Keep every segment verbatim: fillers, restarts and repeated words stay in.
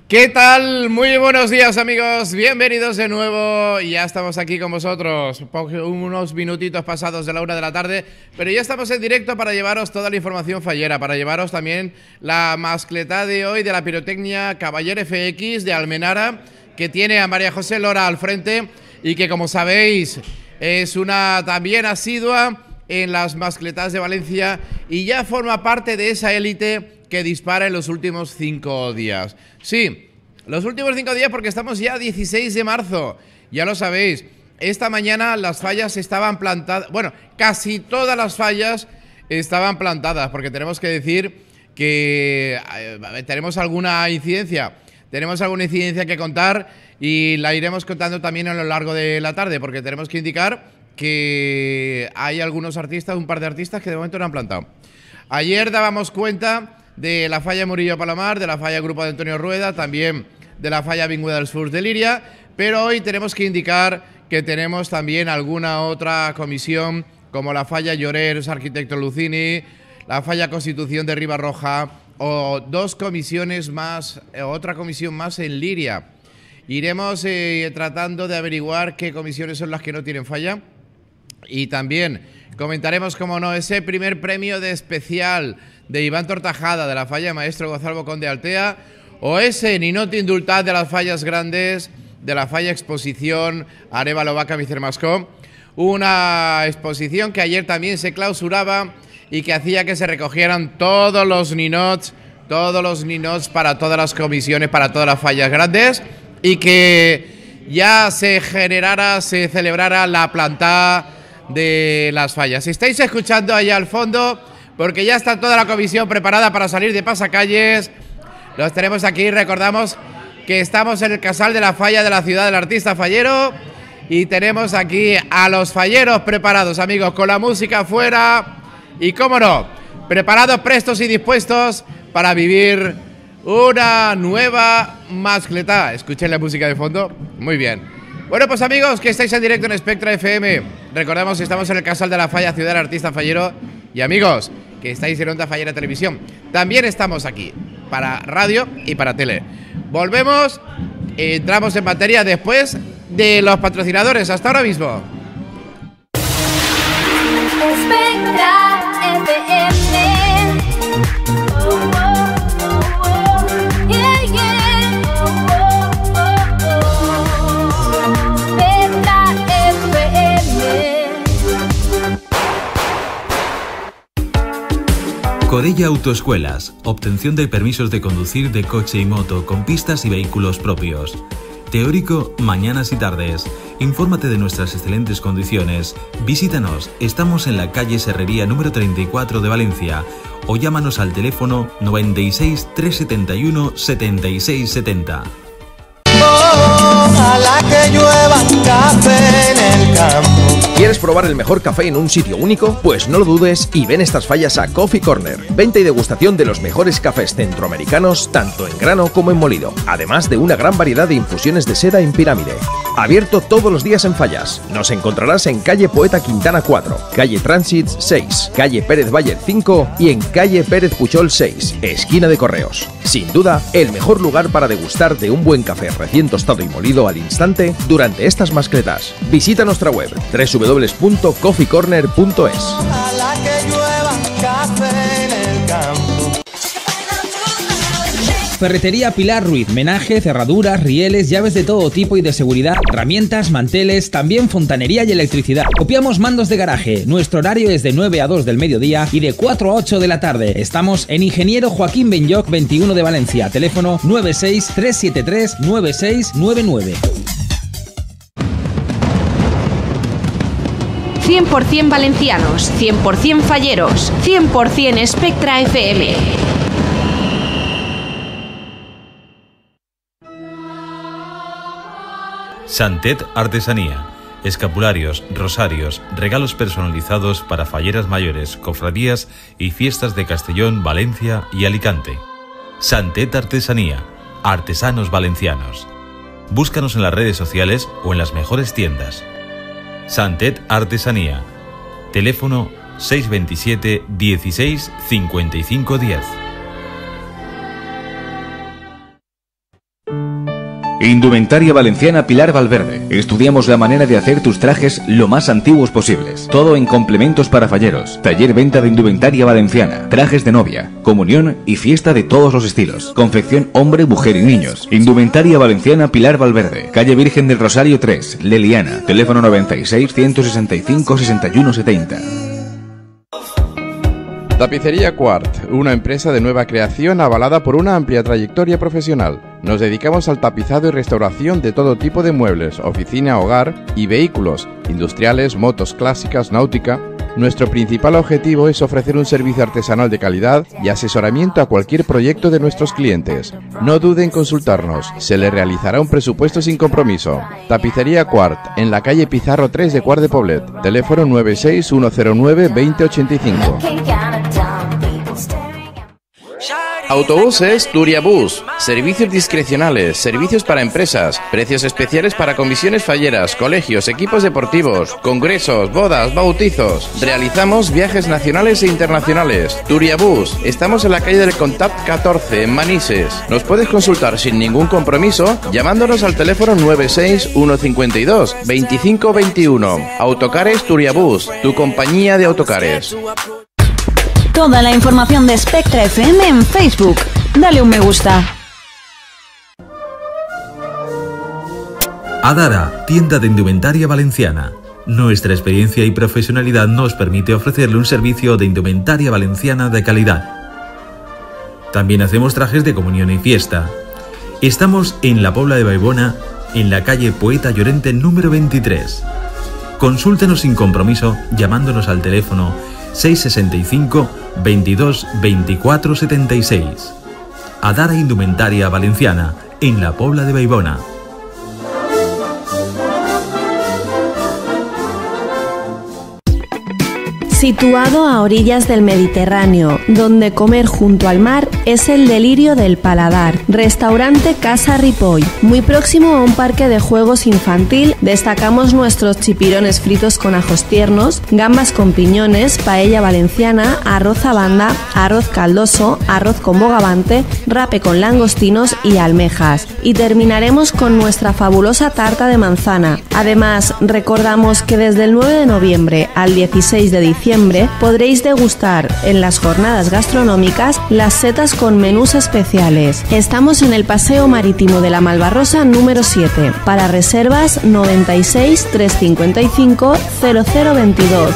¿Qué tal? Muy buenos días, amigos, bienvenidos de nuevo. Ya estamos aquí con vosotros, unos minutitos pasados de la una de la tarde, pero ya estamos en directo para llevaros toda la información fallera, para llevaros también la mascletá de hoy de la pirotecnia Caballero F X de Almenara, que tiene a María José Lora al frente y que, como sabéis, es una también asidua en las mascletás de Valencia y ya forma parte de esa élite que dispara en los últimos cinco días. Sí, los últimos cinco días porque estamos ya a dieciséis de marzo, ya lo sabéis. Esta mañana las fallas estaban plantadas, bueno, casi todas las fallas estaban plantadas, porque tenemos que decir que eh, tenemos alguna incidencia, tenemos alguna incidencia que contar y la iremos contando también a lo largo de la tarde, porque tenemos que indicar que hay algunos artistas, un par de artistas que de momento no han plantado. Ayer dábamos cuenta de la falla Murillo Palomar, de la falla Grupo de Antonio Rueda, también de la falla Avinguda del Sur de Liria, pero hoy tenemos que indicar que tenemos también alguna otra comisión, como la falla Llorers, Arquitecto Lucini, la falla Constitución de Ribarroja, o dos comisiones más, otra comisión más en Liria. Iremos eh, tratando de averiguar qué comisiones son las que no tienen falla, y también comentaremos, como no, ese primer premio de especial de Iván Tortajada de la falla Maestro Gonzalo Conde Altea, o ese Ninot Indultat de las fallas grandes de la falla Exposición Arévalo Vaca Micermascó, una exposición que ayer también se clausuraba y que hacía que se recogieran todos los ninots, todos los ninots para todas las comisiones, para todas las fallas grandes, y que ya se generara, se celebrara la plantada de las fallas. Si estáis escuchando allá al fondo, porque ya está toda la comisión preparada para salir de pasacalles, los tenemos aquí. Recordamos que estamos en el casal de la falla de la ciudad del artista fallero y tenemos aquí a los falleros preparados, amigos, con la música afuera y, cómo no, preparados, prestos y dispuestos para vivir una nueva mascletá. Escuchen la música de fondo. Muy bien. Bueno, pues amigos, que estáis en directo en Spectra F M, recordamos que estamos en el casal de la falla ciudad del artista fallero, y amigos, que estáis en Onda Fallera Televisión, también estamos aquí para radio y para tele. Volvemos, entramos en materia después de los patrocinadores. Hasta ahora mismo. Spectra F M. Oh, oh, oh, oh. Yeah, yeah. Oh, oh, oh, oh. Spectra F M. Corella Autoescuelas, obtención de permisos de conducir de coche y moto con pistas y vehículos propios. Teórico, mañanas y tardes. Infórmate de nuestras excelentes condiciones. Visítanos, estamos en la calle Serrería número treinta y cuatro de Valencia, o llámanos al teléfono noventa y seis, trescientos setenta y uno, setenta y seis setenta. Ojalá que llueva café en el campo. ¿Quieres probar el mejor café en un sitio único? Pues no lo dudes y ven estas fallas a Coffee Corner. Venta y degustación de los mejores cafés centroamericanos, tanto en grano como en molido, además de una gran variedad de infusiones de seda en pirámide. Abierto todos los días en Fallas. Nos encontrarás en calle Poeta Quintana cuatro, calle Transit seis, calle Pérez Bayer cinco y en calle Pérez Puchol seis, esquina de Correos. Sin duda, el mejor lugar para degustar de un buen café recién tostado y molido al instante durante estas mascletas. Visita nuestra web doble u doble u doble u punto coffee corner punto es. Ojalá que llueva café en el campo. Ferretería Pilar Ruiz, menaje, cerraduras, rieles, llaves de todo tipo y de seguridad, herramientas, manteles, también fontanería y electricidad. Copiamos mandos de garaje. Nuestro horario es de nueve a dos del mediodía y de cuatro a ocho de la tarde. Estamos en Ingeniero Joaquín Benlloch veintiuno de Valencia. Teléfono nueve seis, tres siete tres, nueve seis nueve nueve. cien por cien valencianos, cien por cien falleros, cien por cien Spectra F M. Santet Artesanía. Escapularios, rosarios, regalos personalizados para falleras mayores, cofradías y fiestas de Castellón, Valencia y Alicante. Santet Artesanía. Artesanos valencianos. Búscanos en las redes sociales o en las mejores tiendas. Santet Artesanía. Teléfono seis veintisiete, dieciséis, cincuenta y cinco diez. Indumentaria Valenciana Pilar Valverde. Estudiamos la manera de hacer tus trajes lo más antiguos posibles. Todo en complementos para falleros. Taller venta de indumentaria valenciana. Trajes de novia, comunión y fiesta de todos los estilos. Confección hombre, mujer y niños. Indumentaria Valenciana Pilar Valverde. Calle Virgen del Rosario tres, Leliana. Teléfono noventa y seis, ciento sesenta y cinco, sesenta y uno setenta. Tapicería Quart, una empresa de nueva creación avalada por una amplia trayectoria profesional. Nos dedicamos al tapizado y restauración de todo tipo de muebles, oficina, hogar y vehículos, industriales, motos clásicas, náutica. Nuestro principal objetivo es ofrecer un servicio artesanal de calidad y asesoramiento a cualquier proyecto de nuestros clientes. No duden en consultarnos, se le realizará un presupuesto sin compromiso. Tapicería Quart, en la calle Pizarro tres de Quart de Poblet, teléfono nueve seis uno cero nueve, veinte ochenta y cinco. Autobuses Turiabús, servicios discrecionales, servicios para empresas, precios especiales para comisiones falleras, colegios, equipos deportivos, congresos, bodas, bautizos. Realizamos viajes nacionales e internacionales. Turiabús, estamos en la calle del Contapt catorce, en Manises. Nos puedes consultar sin ningún compromiso llamándonos al teléfono nueve seis uno cinco dos, veinticinco veintiuno. Autocares Turiabús, tu compañía de autocares. Toda la información de Spectra F M en Facebook. Dale un me gusta. Adara, tienda de indumentaria valenciana. Nuestra experiencia y profesionalidad nos permite ofrecerle un servicio de indumentaria valenciana de calidad. También hacemos trajes de comunión y fiesta. Estamos en la Pobla de Baibona, en la calle Poeta Llorente número veintitrés. Consúltenos sin compromiso llamándonos al teléfono seis sesenta y cinco, veintidós, veinticuatro setenta y seis. Adara Indumentaria Valenciana, en la Pobla de Baibona. Situado a orillas del Mediterráneo, donde comer junto al mar es el delirio del paladar. Restaurante Casa Ripoll. Muy próximo a un parque de juegos infantil, destacamos nuestros chipirones fritos con ajos tiernos, gambas con piñones, paella valenciana, arroz a banda, arroz caldoso, arroz con bogavante, rape con langostinos y almejas. Y terminaremos con nuestra fabulosa tarta de manzana. Además, recordamos que desde el nueve de noviembre al dieciséis de diciembre podréis degustar en las jornadas gastronómicas las setas con menús especiales. Estamos en el Paseo Marítimo de la Malvarrosa número siete. Para reservas noventa y seis, trescientos cincuenta y cinco, cero cero veintidós.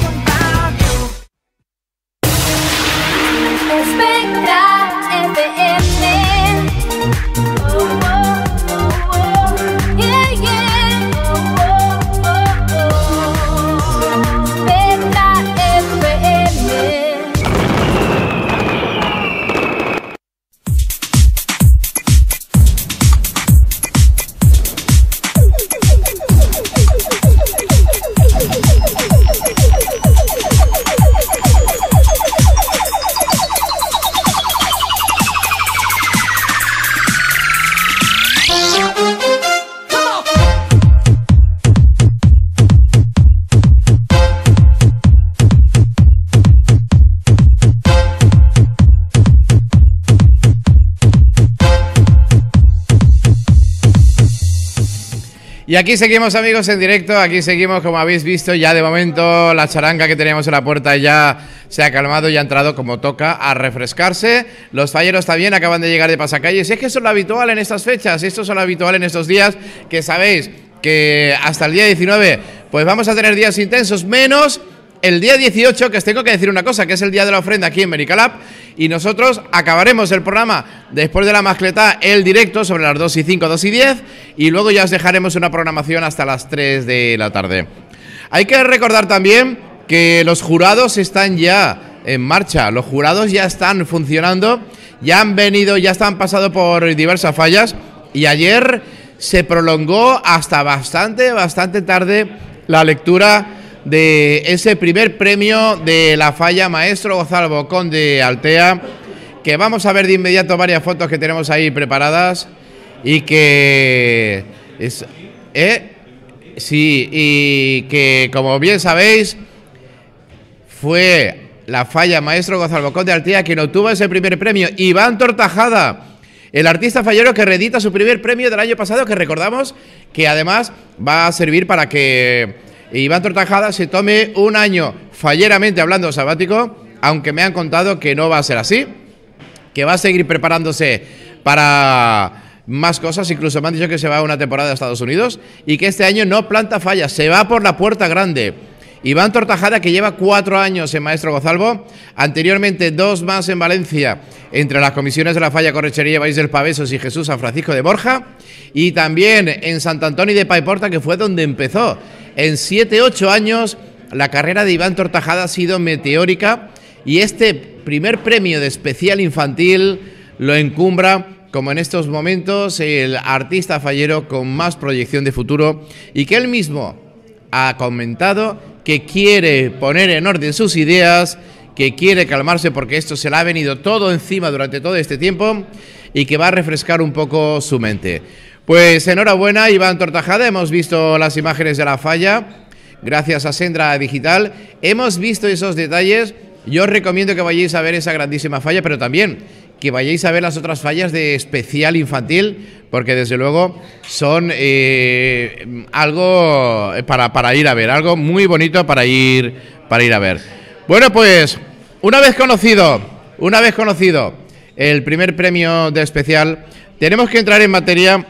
Y aquí seguimos, amigos, en directo. Aquí seguimos, como habéis visto. Ya de momento la charanga que teníamos en la puerta ya se ha calmado y ha entrado como toca a refrescarse. Los falleros también acaban de llegar de pasacalles. Y es que eso es lo habitual en estas fechas. Esto es lo habitual en estos días, que sabéis que hasta el día diecinueve pues vamos a tener días intensos, menos el día dieciocho, que os tengo que decir una cosa, que es el día de la ofrenda aquí en Mericalap. Y nosotros acabaremos el programa después de la mascletá, el directo, sobre las dos y cinco, dos y diez, y luego ya os dejaremos una programación hasta las tres de la tarde. Hay que recordar también que los jurados están ya en marcha, los jurados ya están funcionando, ya han venido, ya están pasado por diversas fallas, y ayer se prolongó hasta bastante, bastante tarde la lectura de ese primer premio de la falla Maestro Gonzalo Conde Altea, que vamos a ver de inmediato varias fotos que tenemos ahí preparadas y que es, eh, sí, y que como bien sabéis fue la falla Maestro Gonzalo Conde Altea quien obtuvo ese primer premio. Iván Tortajada, El artista fallero que reedita su primer premio del año pasado, que recordamos que además va a servir para que Iván Tortajada se tome un año falleramente hablando sabático, aunque me han contado que no va a ser así, que va a seguir preparándose para más cosas, incluso me han dicho que se va a una temporada a Estados Unidos y que este año no planta fallas, se va por la puerta grande. Iván Tortajada, que lleva cuatro años en Maestro Gozalbo, anteriormente dos más en Valencia, entre las comisiones de la Falla Correchería Valls del Pavesos y Jesús San Francisco de Borja, y también en Sant Antoni de Paiporta, que fue donde empezó. En siete ocho años la carrera de Iván Tortajada ha sido meteórica y este primer premio de especial infantil lo encumbra, como en estos momentos, el artista fallero con más proyección de futuro y que él mismo ha comentado que quiere poner en orden sus ideas, que quiere calmarse porque esto se le ha venido todo encima durante todo este tiempo y que va a refrescar un poco su mente. Pues enhorabuena, Iván Tortajada, hemos visto las imágenes de la falla, gracias a Sendra Digital, hemos visto esos detalles. Yo os recomiendo que vayáis a ver esa grandísima falla, pero también que vayáis a ver las otras fallas de especial infantil, porque desde luego son eh, algo para, para ir a ver, algo muy bonito para ir, para ir a ver. Bueno, pues una vez conocido, una vez conocido el primer premio de especial, tenemos que entrar en materia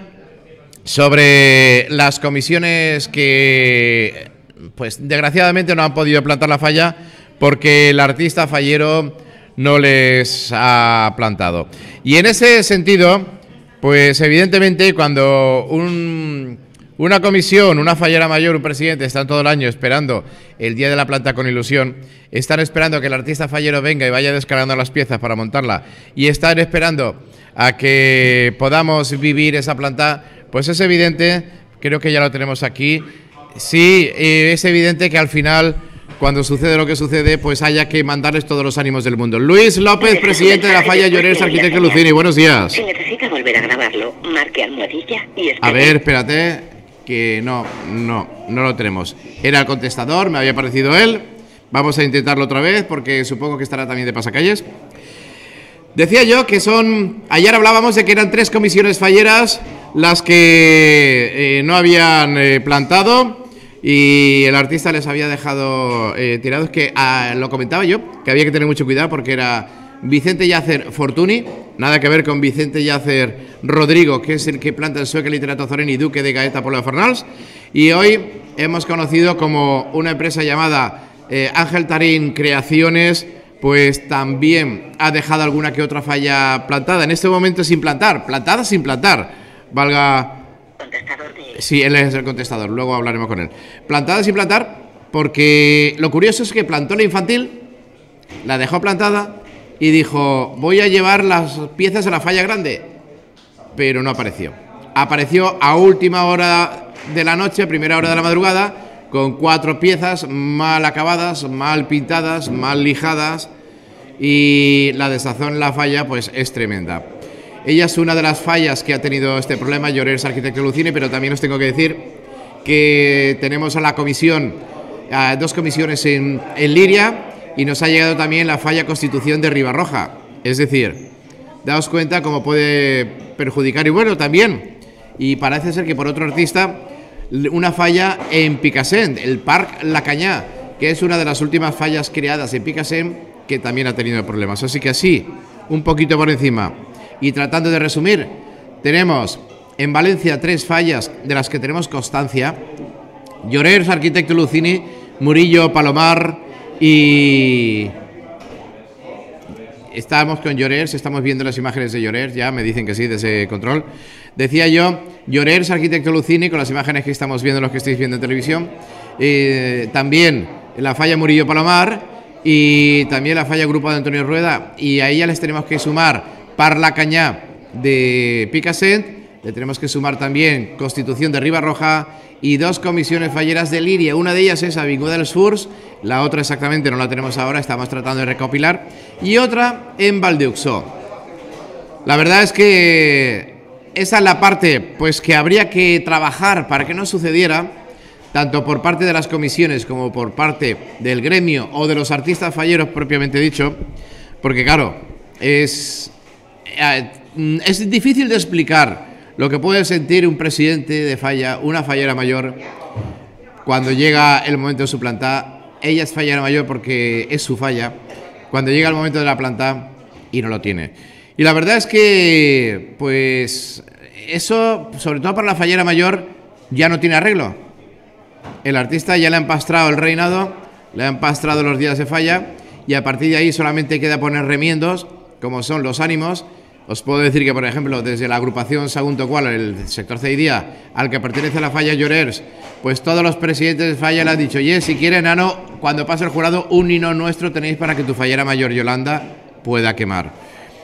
sobre las comisiones que, pues desgraciadamente no han podido plantar la falla porque el artista fallero no les ha plantado. Y en ese sentido, pues evidentemente cuando un, una comisión, una fallera mayor, un presidente están todo el año esperando el día de la planta con ilusión, están esperando que el artista fallero venga y vaya descargando las piezas para montarla y están esperando a que podamos vivir esa planta, pues es evidente, creo que ya lo tenemos aquí, sí, es evidente que al final, cuando sucede lo que sucede, pues haya que mandarles todos los ánimos del mundo. Luis López, presidente de la Falla Llorers, arquitecto Lucini, buenos días. Si necesita volver a grabarlo, marque almohadilla y espere. A ver, espérate, que no, no, no lo tenemos. Era el contestador, me había parecido él. Vamos a intentarlo otra vez, porque supongo que estará también de pasacalles. Decía yo que son... Ayer hablábamos de que eran tres comisiones falleras las que eh, no habían eh, plantado y el artista les había dejado eh, tirados, que ah, lo comentaba yo, que había que tener mucho cuidado porque era Vicente Yacer Fortuny, nada que ver con Vicente Yacer Rodrigo, que es el que planta el Sueque Literato Zoreni y Duque de Gaeta Polo de Fornals, y hoy hemos conocido como una empresa llamada eh, Ángel Tarín Creaciones, pues también ha dejado alguna que otra falla plantada, en este momento sin plantar, plantada sin plantar, valga... Sí, él es el contestador, luego hablaremos con él. Plantada sin plantar, porque lo curioso es que plantó la infantil, la dejó plantada y dijo, voy a llevar las piezas a la falla grande, pero no apareció. Apareció a última hora de la noche, primera hora de la madrugada, con cuatro piezas mal acabadas, mal pintadas, mal lijadas, y la desazón en la falla pues es tremenda. Ella es una de las fallas que ha tenido este problema, Llorers Arquitecto Lucini, pero también os tengo que decir que tenemos a la comisión, a dos comisiones en, en Liria, y nos ha llegado también la falla Constitución de Ribarroja. Es decir, daos cuenta cómo puede perjudicar, y bueno, también, y parece ser que por otro artista, una falla en Picassent, el Parc La Cañá, que es una de las últimas fallas creadas en Picassent, que también ha tenido problemas. Así que así, un poquito por encima. Y tratando de resumir, tenemos en Valencia tres fallas de las que tenemos constancia: Llorers, Arquitecto Lucini, Murillo, Palomar y... Estamos con Llorers, estamos viendo las imágenes de Llorers, ya me dicen que sí, de ese control. Decía yo, Llorers, Arquitecto Lucini, con las imágenes que estamos viendo, los que estáis viendo en televisión. Eh, también la falla Murillo, Palomar y también la falla Grupo de Antonio Rueda. Y a ella les tenemos que sumar Parc La Cañá de Picassent, le tenemos que sumar también Constitución de Ribarroja y dos comisiones falleras de Liria. Una de ellas es Avinguda dels Furs, la otra exactamente no la tenemos ahora, estamos tratando de recopilar, y otra en Valdeuxó. La verdad es que esa es la parte pues que habría que trabajar para que no sucediera, tanto por parte de las comisiones como por parte del gremio o de los artistas falleros propiamente dicho, porque claro, es... es difícil de explicar lo que puede sentir un presidente de falla, una fallera mayor, cuando llega el momento de su planta. Ella es fallera mayor porque es su falla. Cuando llega el momento de la planta y no lo tiene. Y la verdad es que, pues, eso, sobre todo para la fallera mayor, ya no tiene arreglo. El artista ya le ha empastrado el reinado, le ha empastrado los días de falla, y a partir de ahí solamente queda poner remiendos, como son los ánimos. Os puedo decir que, por ejemplo, desde la agrupación Sagunto Cual, el sector Ceidía, al que pertenece la falla Llorers, pues todos los presidentes de falla le han dicho: oye, si quiere, Nano, cuando pase el jurado, un nino nuestro tenéis para que tu fallera mayor Yolanda pueda quemar.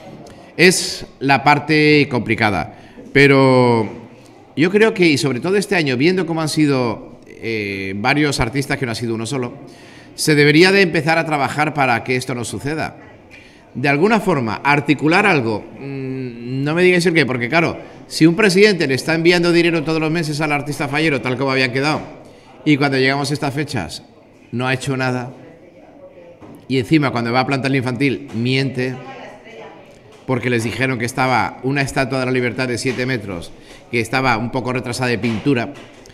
Es la parte complicada, pero yo creo que, y sobre todo este año, viendo cómo han sido eh, varios artistas, que no ha sido uno solo, se debería de empezar a trabajar para que esto no suceda. De alguna forma, articular algo, mmm, no me digáis el qué, porque claro, si un presidente le está enviando dinero todos los meses al artista fallero, tal como habían quedado, y cuando llegamos a estas fechas no ha hecho nada, y encima cuando va a plantar el infantil miente, porque les dijeron que estaba una estatua de la libertad de siete metros, que estaba un poco retrasada de pintura,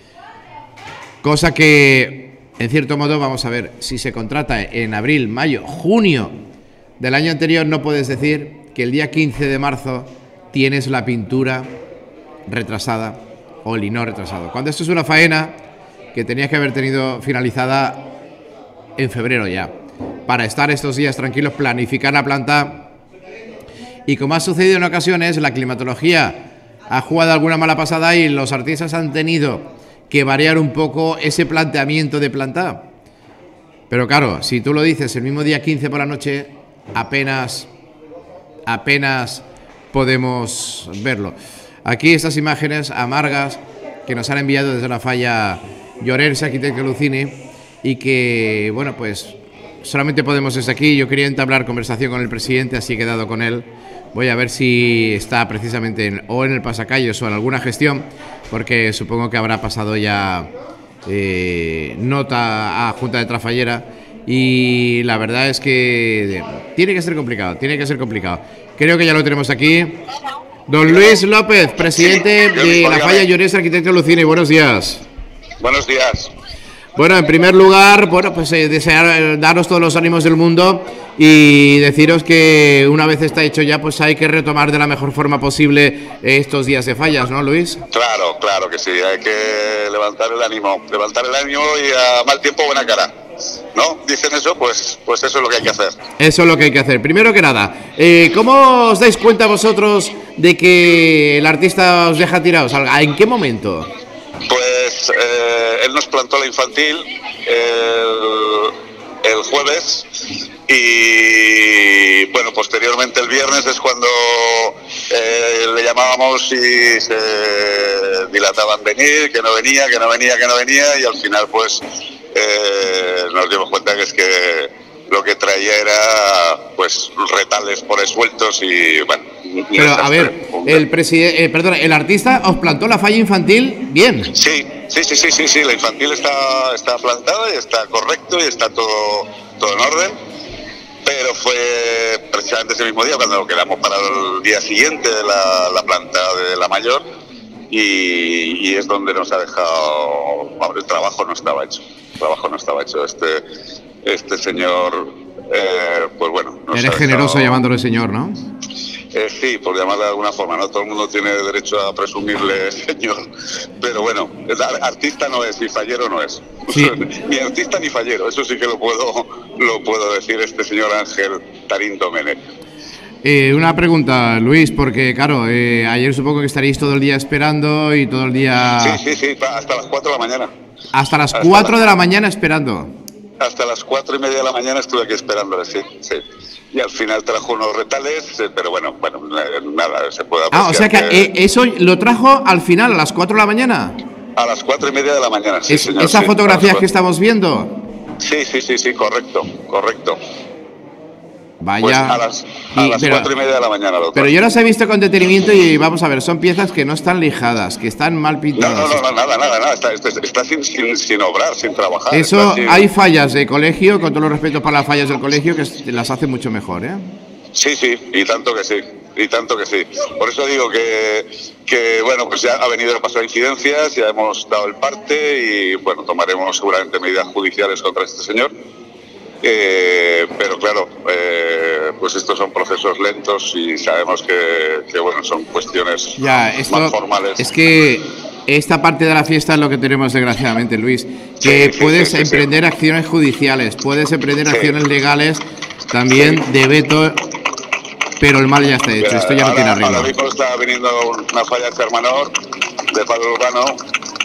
cosa que, en cierto modo, vamos a ver, si se contrata en abril, mayo, junio del año anterior, no puedes decir que el día quince de marzo tienes la pintura retrasada o el lino retrasado, cuando esto es una faena que tenías que haber tenido finalizada en febrero ya, para estar estos días tranquilos, planificar la planta. Y como ha sucedido en ocasiones, la climatología ha jugado alguna mala pasada y los artistas han tenido que variar un poco ese planteamiento de planta. Pero claro, si tú lo dices el mismo día quince por la noche, apenas, apenas podemos verlo. Aquí estas imágenes amargas que nos han enviado desde la falla Llorers Arquitecto Lucini, y que, bueno, pues solamente podemos desde aquí. Yo quería entablar conversación con el presidente, así he quedado con él. Voy a ver si está precisamente en, o en el pasacalles o en alguna gestión, porque supongo que habrá pasado ya eh, nota a Junta de Trafallera, y la verdad es que tiene que ser complicado, tiene que ser complicado. Creo que ya lo tenemos aquí. Don Luis López, presidente de la falla Llorers Arquitecto Lucini, buenos días. Buenos días. Bueno, en primer lugar, bueno, pues eh, desear eh, daros todos los ánimos del mundo y deciros que una vez está hecho ya, pues hay que retomar de la mejor forma posible eh, estos días de fallas, ¿no, Luis? Claro, claro que sí, hay que levantar el ánimo, levantar el ánimo y a mal tiempo buena cara, ¿no? Dicen eso, pues, pues eso es lo que hay que hacer. Eso es lo que hay que hacer. Primero que nada, eh, ¿cómo os dais cuenta vosotros de que el artista os deja tirados? ¿En qué momento? Pues eh, él nos plantó la infantil el, el jueves y bueno, posteriormente el viernes es cuando eh, le llamábamos y se dilataban venir, que no venía, que no venía, que no venía, y al final pues eh, nos dimos cuenta que es que lo que traía era pues retales por ahí sueltos y bueno. Pero a ver, el presidente, eh, perdón, el artista os plantó la falla infantil bien. Sí, sí, sí, sí, sí, sí, la infantil está, está plantada y está correcto y está todo, todo en orden, pero fue precisamente ese mismo día cuando lo quedamos para el día siguiente de la, la planta de la mayor, y, y es donde nos ha dejado, el trabajo no estaba hecho, el trabajo no estaba hecho, este, este señor, eh, pues bueno. Eres generoso llamándole señor, ¿no? Eh, sí, por llamarle de alguna forma, no todo el mundo tiene derecho a presumirle señor, pero bueno, artista no es, ni fallero no es, sí. Ni artista ni fallero, eso sí que lo puedo, lo puedo decir este señor Ángel Tarín Domenech. Eh, una pregunta, Luis, porque claro, eh, ayer supongo que estaréis todo el día esperando y todo el día... Sí, sí, sí, hasta las cuatro de la mañana. Hasta las cuatro de la mañana esperando. Hasta las cuatro y media de la mañana estuve aquí esperándole, sí, sí. Y al final trajo unos retales, pero bueno, bueno, nada, se puede apreciar. Ah, o sea que, que... Eh, eso lo trajo al final, a las cuatro de la mañana. A las cuatro y media de la mañana, sí, es, señor. ¿Esas sí, fotografías que estamos viendo? Sí, sí, sí, sí, correcto, correcto. Vaya. Pues a las, a y, las pero, cuatro y media de la mañana. Lo pero yo las he visto con detenimiento y vamos a ver, son piezas que no están lijadas, que están mal pintadas. No, no, no, nada, nada, nada, está, está, está sin, sin, sin obrar, sin trabajar. Eso, sin... hay fallas de colegio, con todos los respetos para las fallas del colegio, que las hace mucho mejor, ¿eh? Sí, sí, y tanto que sí, y tanto que sí. Por eso digo que, que bueno, pues ya ha venido a pasar incidencias, ya hemos dado el parte y, bueno, tomaremos seguramente medidas judiciales contra este señor. Eh, pero claro, eh, pues estos son procesos lentos y sabemos que, que bueno, son cuestiones ya, esto, más formales. Es que esta parte de la fiesta es lo que tenemos desgraciadamente, Luis, que sí, puedes sí, sí, emprender sí. acciones judiciales, puedes emprender Sí. acciones legales también Sí. de veto, pero el mal ya está hecho, Mira, esto ya no ahora, tiene arreglo. ahora mismo está viniendo una falla de Hermanor de Padre Urbano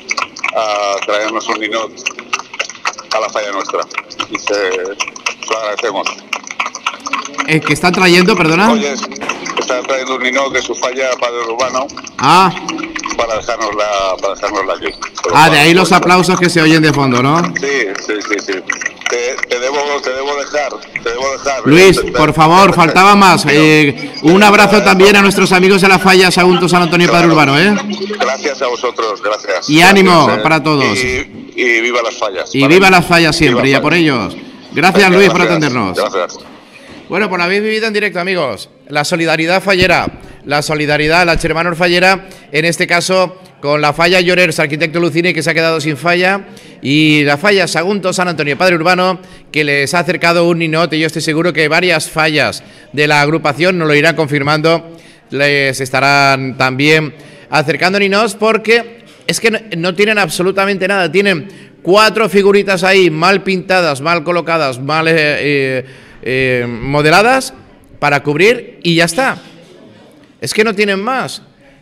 a traernos un ninot a la falla nuestra y se lo agradecemos. ¿El que están trayendo, perdona? Oye, está trayendo un ninot de su falla Padre Urbano Ah, para dejárnosla, para dejárnosla aquí. ah, de ahí los aplausos que se oyen de fondo, ¿no? Sí, sí, sí, sí. Te, te debo, te debo dejar, te debo dejar. Luis, Te- te- por favor, faltaba más. Eh, un abrazo también a nuestros amigos de la falla Sagunto San Antonio Padre Urbano, ¿eh? Gracias a vosotros, gracias. Y ánimo Gracias, eh. para todos. Y, y viva las fallas. Y ¿vale? viva las fallas siempre, Viva y a por fallas. ellos. Gracias, Venga, Luis, por gracias, atendernos. Gracias. Bueno, pues lo habéis vivido en directo, amigos. La solidaridad fallera, la solidaridad, la Chermanor fallera, en este caso con la falla Llorers, arquitecto Lucini, que se ha quedado sin falla, y la falla Sagunto San Antonio Padre Urbano, que les ha acercado un ninot, y yo estoy seguro que varias fallas de la agrupación nos lo irán confirmando, les estarán también acercando ninots, porque es que no, no tienen absolutamente nada, tienen cuatro figuritas ahí mal pintadas, mal colocadas, mal... Eh, eh, Eh, modeladas para cubrir y ya está. Es que no tienen más.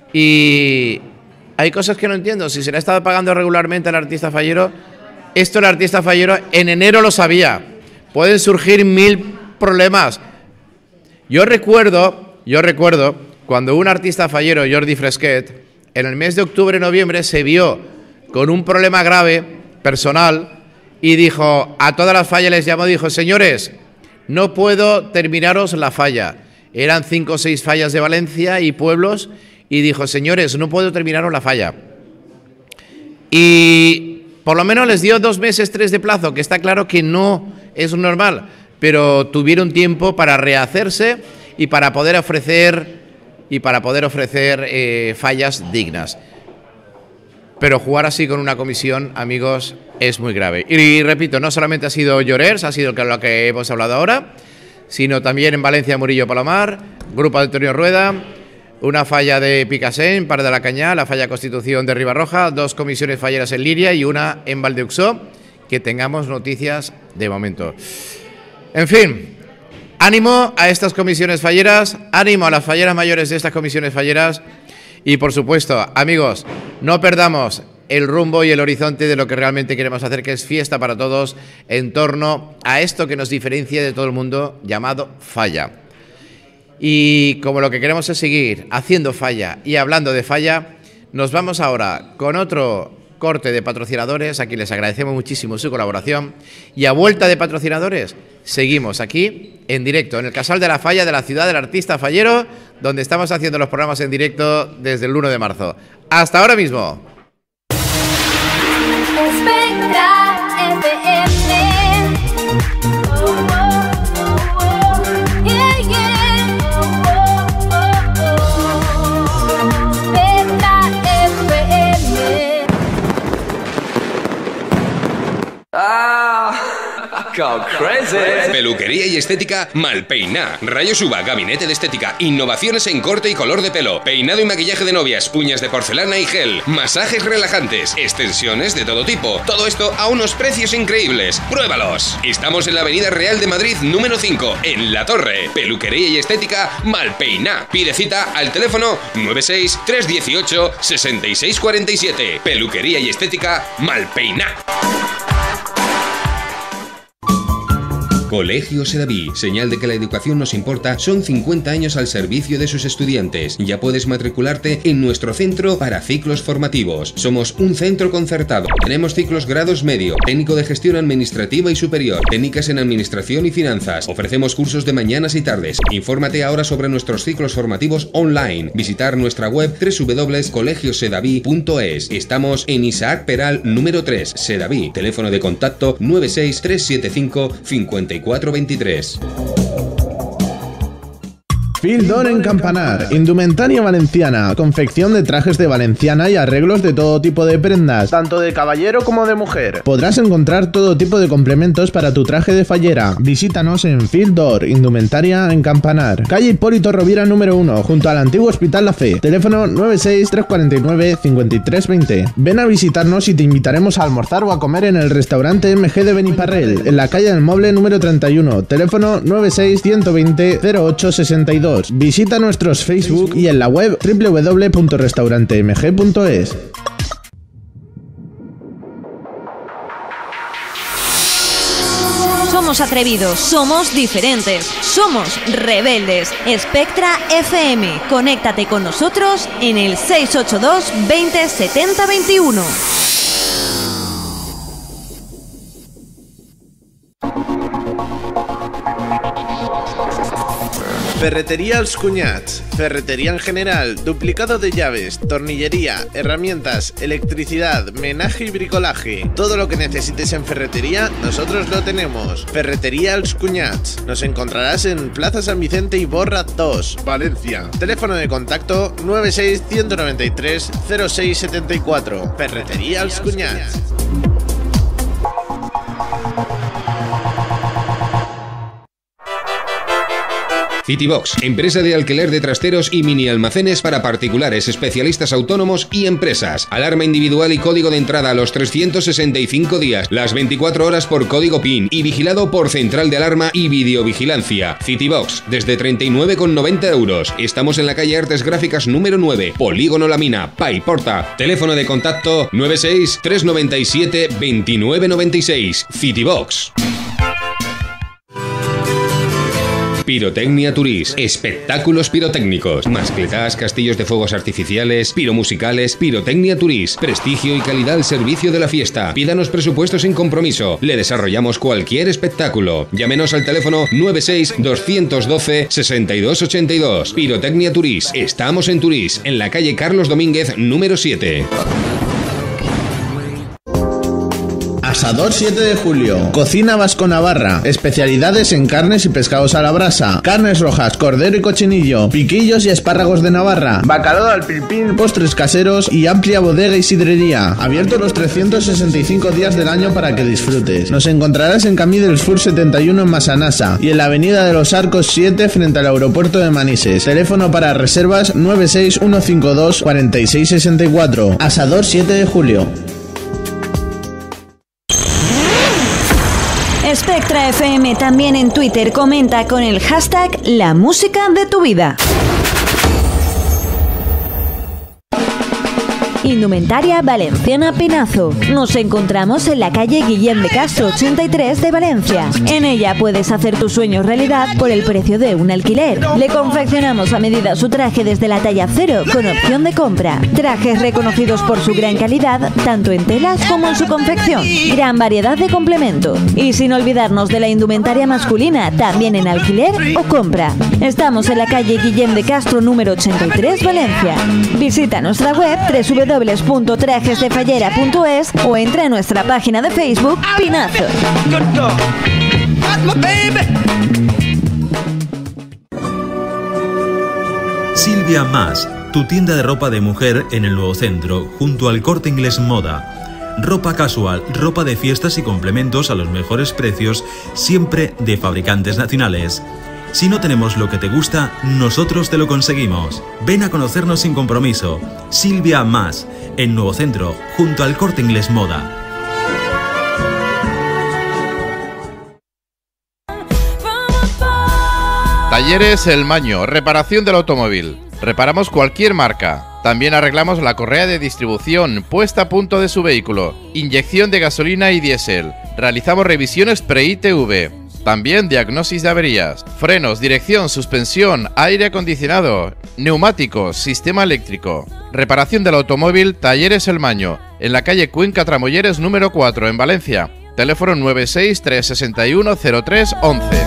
Y hay cosas que no entiendo. Si se le ha estado pagando regularmente al artista fallero, esto el artista fallero en enero lo sabía. Pueden surgir mil problemas. Yo recuerdo, yo recuerdo cuando un artista fallero, Jordi Fresquet, en el mes de octubre-noviembre se vio con un problema grave personal y dijo, a todas las fallas les llamó y dijo, señores, no puedo terminaros la falla. Eran cinco o seis fallas de Valencia y pueblos y dijo, señores, no puedo terminaros la falla. Y por lo menos les dio dos meses, tres de plazo, que está claro que no es normal, pero tuvieron tiempo para rehacerse y para poder ofrecer y para poder ofrecer eh, fallas dignas. Pero jugar así con una comisión, amigos, es muy grave. Y repito, no solamente ha sido Llorers, ha sido lo que hemos hablado ahora, sino también en Valencia, Murillo Palomar, Grupo de Antonio Rueda, una falla de Picassent, Par de la Cañá, la falla Constitución de Ribarroja, dos comisiones falleras en Liria y una en Valdeuxó, que tengamos noticias de momento. En fin, ánimo a estas comisiones falleras, ánimo a las falleras mayores de estas comisiones falleras. Y por supuesto, amigos, no perdamos el rumbo y el horizonte de lo que realmente queremos hacer, que es fiesta para todos en torno a esto que nos diferencia de todo el mundo, llamado falla. Y como lo que queremos es seguir haciendo falla y hablando de falla, nos vamos ahora con otro corte de patrocinadores, a quien les agradecemos muchísimo su colaboración, y a vuelta de patrocinadores, seguimos aquí en directo en el Casal de la Falla de la ciudad del artista fallero, donde estamos haciendo los programas en directo desde el uno de marzo. ¡Hasta ahora mismo! Spectra F M. Oh, oh, oh, oh. Yeah, yeah. Oh, oh, oh, oh. Spectra F M. Ah, go crazy. Peluquería y estética Malpeiná. Rayos Uva, gabinete de estética, innovaciones en corte y color de pelo, peinado y maquillaje de novias, uñas de porcelana y gel, masajes relajantes, extensiones de todo tipo. Todo esto a unos precios increíbles. ¡Pruébalos! Estamos en la Avenida Real de Madrid número cinco, en La Torre. Peluquería y estética Malpeiná. Pide cita al teléfono nueve seis, tres uno ocho, seis seis cuatro siete. Peluquería y estética Malpeiná. Colegio Sedaví, señal de que la educación nos importa, son cincuenta años al servicio de sus estudiantes. Ya puedes matricularte en nuestro centro para ciclos formativos. Somos un centro concertado. Tenemos ciclos grados medio, técnico de gestión administrativa y superior, técnicas en administración y finanzas. Ofrecemos cursos de mañanas y tardes. Infórmate ahora sobre nuestros ciclos formativos online. Visitar nuestra web doble u doble u doble u punto colegio sedaví punto es. Estamos en Isaac Peral número tres, Sedaví. Teléfono de contacto nueve seis, tres siete cinco, cinco cuatro dos tres. Fildor en Campanar, indumentaria valenciana, confección de trajes de valenciana y arreglos de todo tipo de prendas, tanto de caballero como de mujer. Podrás encontrar todo tipo de complementos para tu traje de fallera. Visítanos en Fildor, indumentaria en Campanar, calle Hipólito Rovira número uno, junto al antiguo Hospital La Fe. Teléfono nueve seis tres cuatro nueve cinco tres dos cero. Ven a visitarnos y te invitaremos a almorzar o a comer en el restaurante M G de Beniparrell, en la calle del Moble número treinta y uno. Teléfono nueve seis uno dos cero cero ocho seis dos. Visita nuestros Facebook y en la web w w w punto restaurante m g punto es. Somos atrevidos, somos diferentes, somos rebeldes. Spectra F M, conéctate con nosotros en el seis ocho dos veinte setenta veintiuno. Ferretería Els Cunyats, ferretería en general, duplicado de llaves, tornillería, herramientas, electricidad, menaje y bricolaje. Todo lo que necesites en ferretería, nosotros lo tenemos. Ferretería Els Cunyats. Nos encontrarás en Plaza San Vicente y Borra dos, Valencia. Teléfono de contacto nueve seis uno nueve tres cero seis siete cuatro. Ferretería Els Cunyats. Citybox, empresa de alquiler de trasteros y mini almacenes para particulares, especialistas autónomos y empresas. Alarma individual y código de entrada a los trescientos sesenta y cinco días, las veinticuatro horas por código P I N y vigilado por central de alarma y videovigilancia. Citybox, desde treinta y nueve con noventa euros. Estamos en la calle Artes Gráficas número nueve, Polígono La Mina, Paiporta. Teléfono de contacto nueve seis tres nueve siete dos nueve nueve seis. Citybox. Pirotecnia Turís, espectáculos pirotécnicos, mascletas, castillos de fuegos artificiales, piromusicales. Pirotecnia Turís, prestigio y calidad al servicio de la fiesta. Pídanos presupuestos sin compromiso, le desarrollamos cualquier espectáculo. Llámenos al teléfono nueve seis dos uno dos seis dos ocho dos. Pirotecnia Turís, estamos en Turís, en la calle Carlos Domínguez número siete. Asador siete de julio, Cocina Vasco-Navarra, especialidades en carnes y pescados a la brasa, carnes rojas, cordero y cochinillo, piquillos y espárragos de Navarra, bacalao al pilpín, postres caseros y amplia bodega y sidrería, abierto los trescientos sesenta y cinco días del año para que disfrutes. Nos encontrarás en Camí del Sur setenta y uno en Masanasa y en la Avenida de los Arcos siete frente al aeropuerto de Manises. Teléfono para reservas nueve seis uno cinco dos cuatro seis seis cuatro. Asador siete de julio. Spectra F M también en Twitter, comenta con el hashtag La Música de tu Vida. Indumentaria Valenciana Pinazo. Nos encontramos en la calle Guillem de Castro ochenta y tres de Valencia. En ella puedes hacer tus sueños realidad por el precio de un alquiler. Le confeccionamos a medida su traje desde la talla cero con opción de compra. Trajes reconocidos por su gran calidad, tanto en telas como en su confección. Gran variedad de complementos. Y sin olvidarnos de la indumentaria masculina, también en alquiler o compra. Estamos en la calle Guillem de Castro número ochenta y tres, Valencia. Visita nuestra web w w w punto trajes de fallera punto es o entra a nuestra página de Facebook Pinazo. Silvia Más, tu tienda de ropa de mujer en el Nuevo Centro, junto al Corte Inglés Moda. Ropa casual, ropa de fiestas y complementos a los mejores precios, siempre de fabricantes nacionales. Si no tenemos lo que te gusta, nosotros te lo conseguimos. Ven a conocernos sin compromiso. Silvia Más, en Nuevo Centro, junto al Corte Inglés Moda. Talleres El Maño, reparación del automóvil. Reparamos cualquier marca. También arreglamos la correa de distribución, puesta a punto de su vehículo, inyección de gasolina y diésel. Realizamos revisiones pre-I T V. También diagnosis de averías, frenos, dirección, suspensión, aire acondicionado, neumáticos, sistema eléctrico. Reparación del automóvil, Talleres El Maño, en la calle Cuenca Tramolleres número cuatro en Valencia. Teléfono nueve seis tres seis uno cero tres once.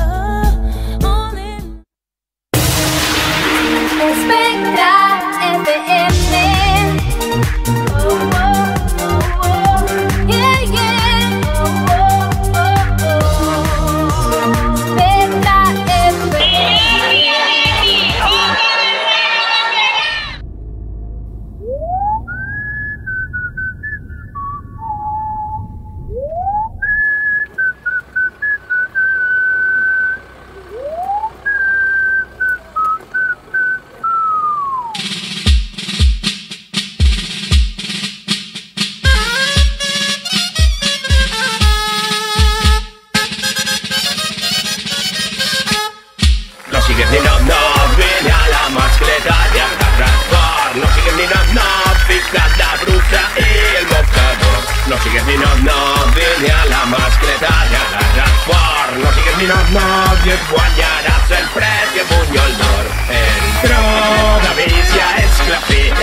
nòvia et guanyaràs el premi Bunyol d'Or. El tro de Vícia és Clafit.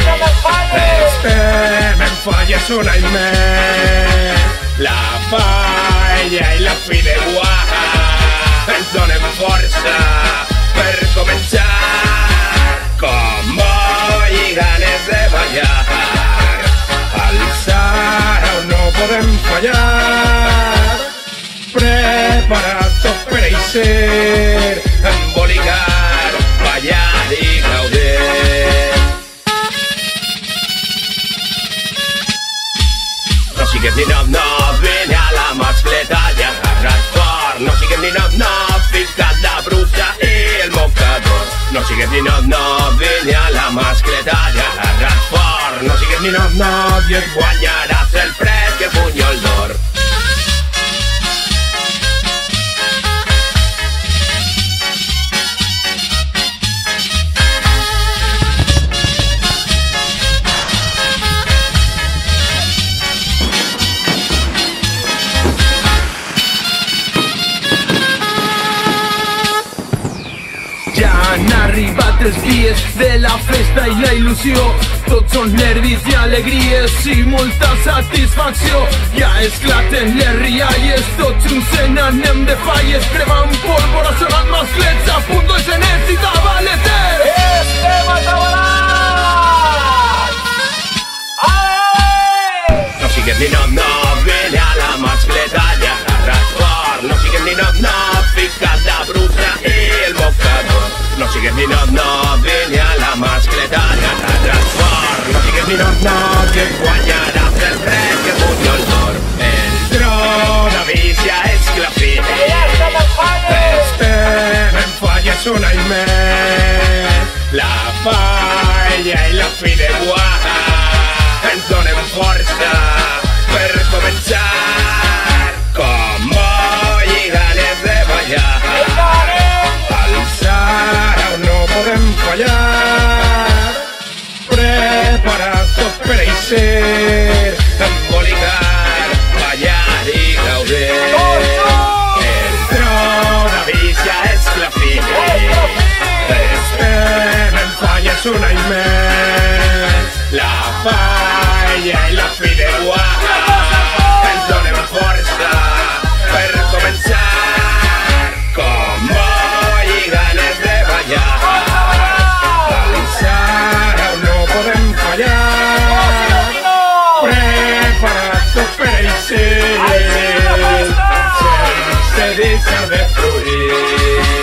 Estem en falles un any més. La paella i la fideuà ens donen força per començar. Com boi i ganes de ballar, al Sara on no podem fallar. Prepara't tot per eixir, embolicar, ballar i gaudir. No sigues ni nom, no, vine a la mascleta i agarra't fort. No sigues ni nom, no, fica't la brusa i el mocador. No sigues ni nom, no, vine a la mascleta i agarra't fort. No sigues ni nom, no, i et guanyaràs el premi Bunyol d'Or. Ja han arribat els dies de la festa i la il·lusió. Tots són nervis i alegries i molta satisfacció. Ja esclaten les rialles, tots junts en anem de falles. Cremant pólvora, sonant masclets, a punt de genets i tabaletes. Estem atabalats! No sigues ni nom, no, vine a la mascleta i agarra't fort. No sigues ni nom, no, fica't la brusa i el mocador. No sigues ni nom, no, vine a la mascleta i agarra't fort. No sigues ni nom, no, que et guanyaràs el premi Bunyol d'Or. El tro de Vícia és Clafit. Estem en falles un any més. La paella i la fideuà ens donen força per començar. Com boi i ganes de ballar, al Sara on no podem fallar. Prepara't tot per eixir, embolicar, ballar i gaudir. El tro de Vícia és Clafit. Estem en falles un any més. La paella i la fideuà ens donen força per començar. Com boi i ganes de ballar, al Sara on no podem fallar. Prepara't tot per eixir, sense deixar de fruir.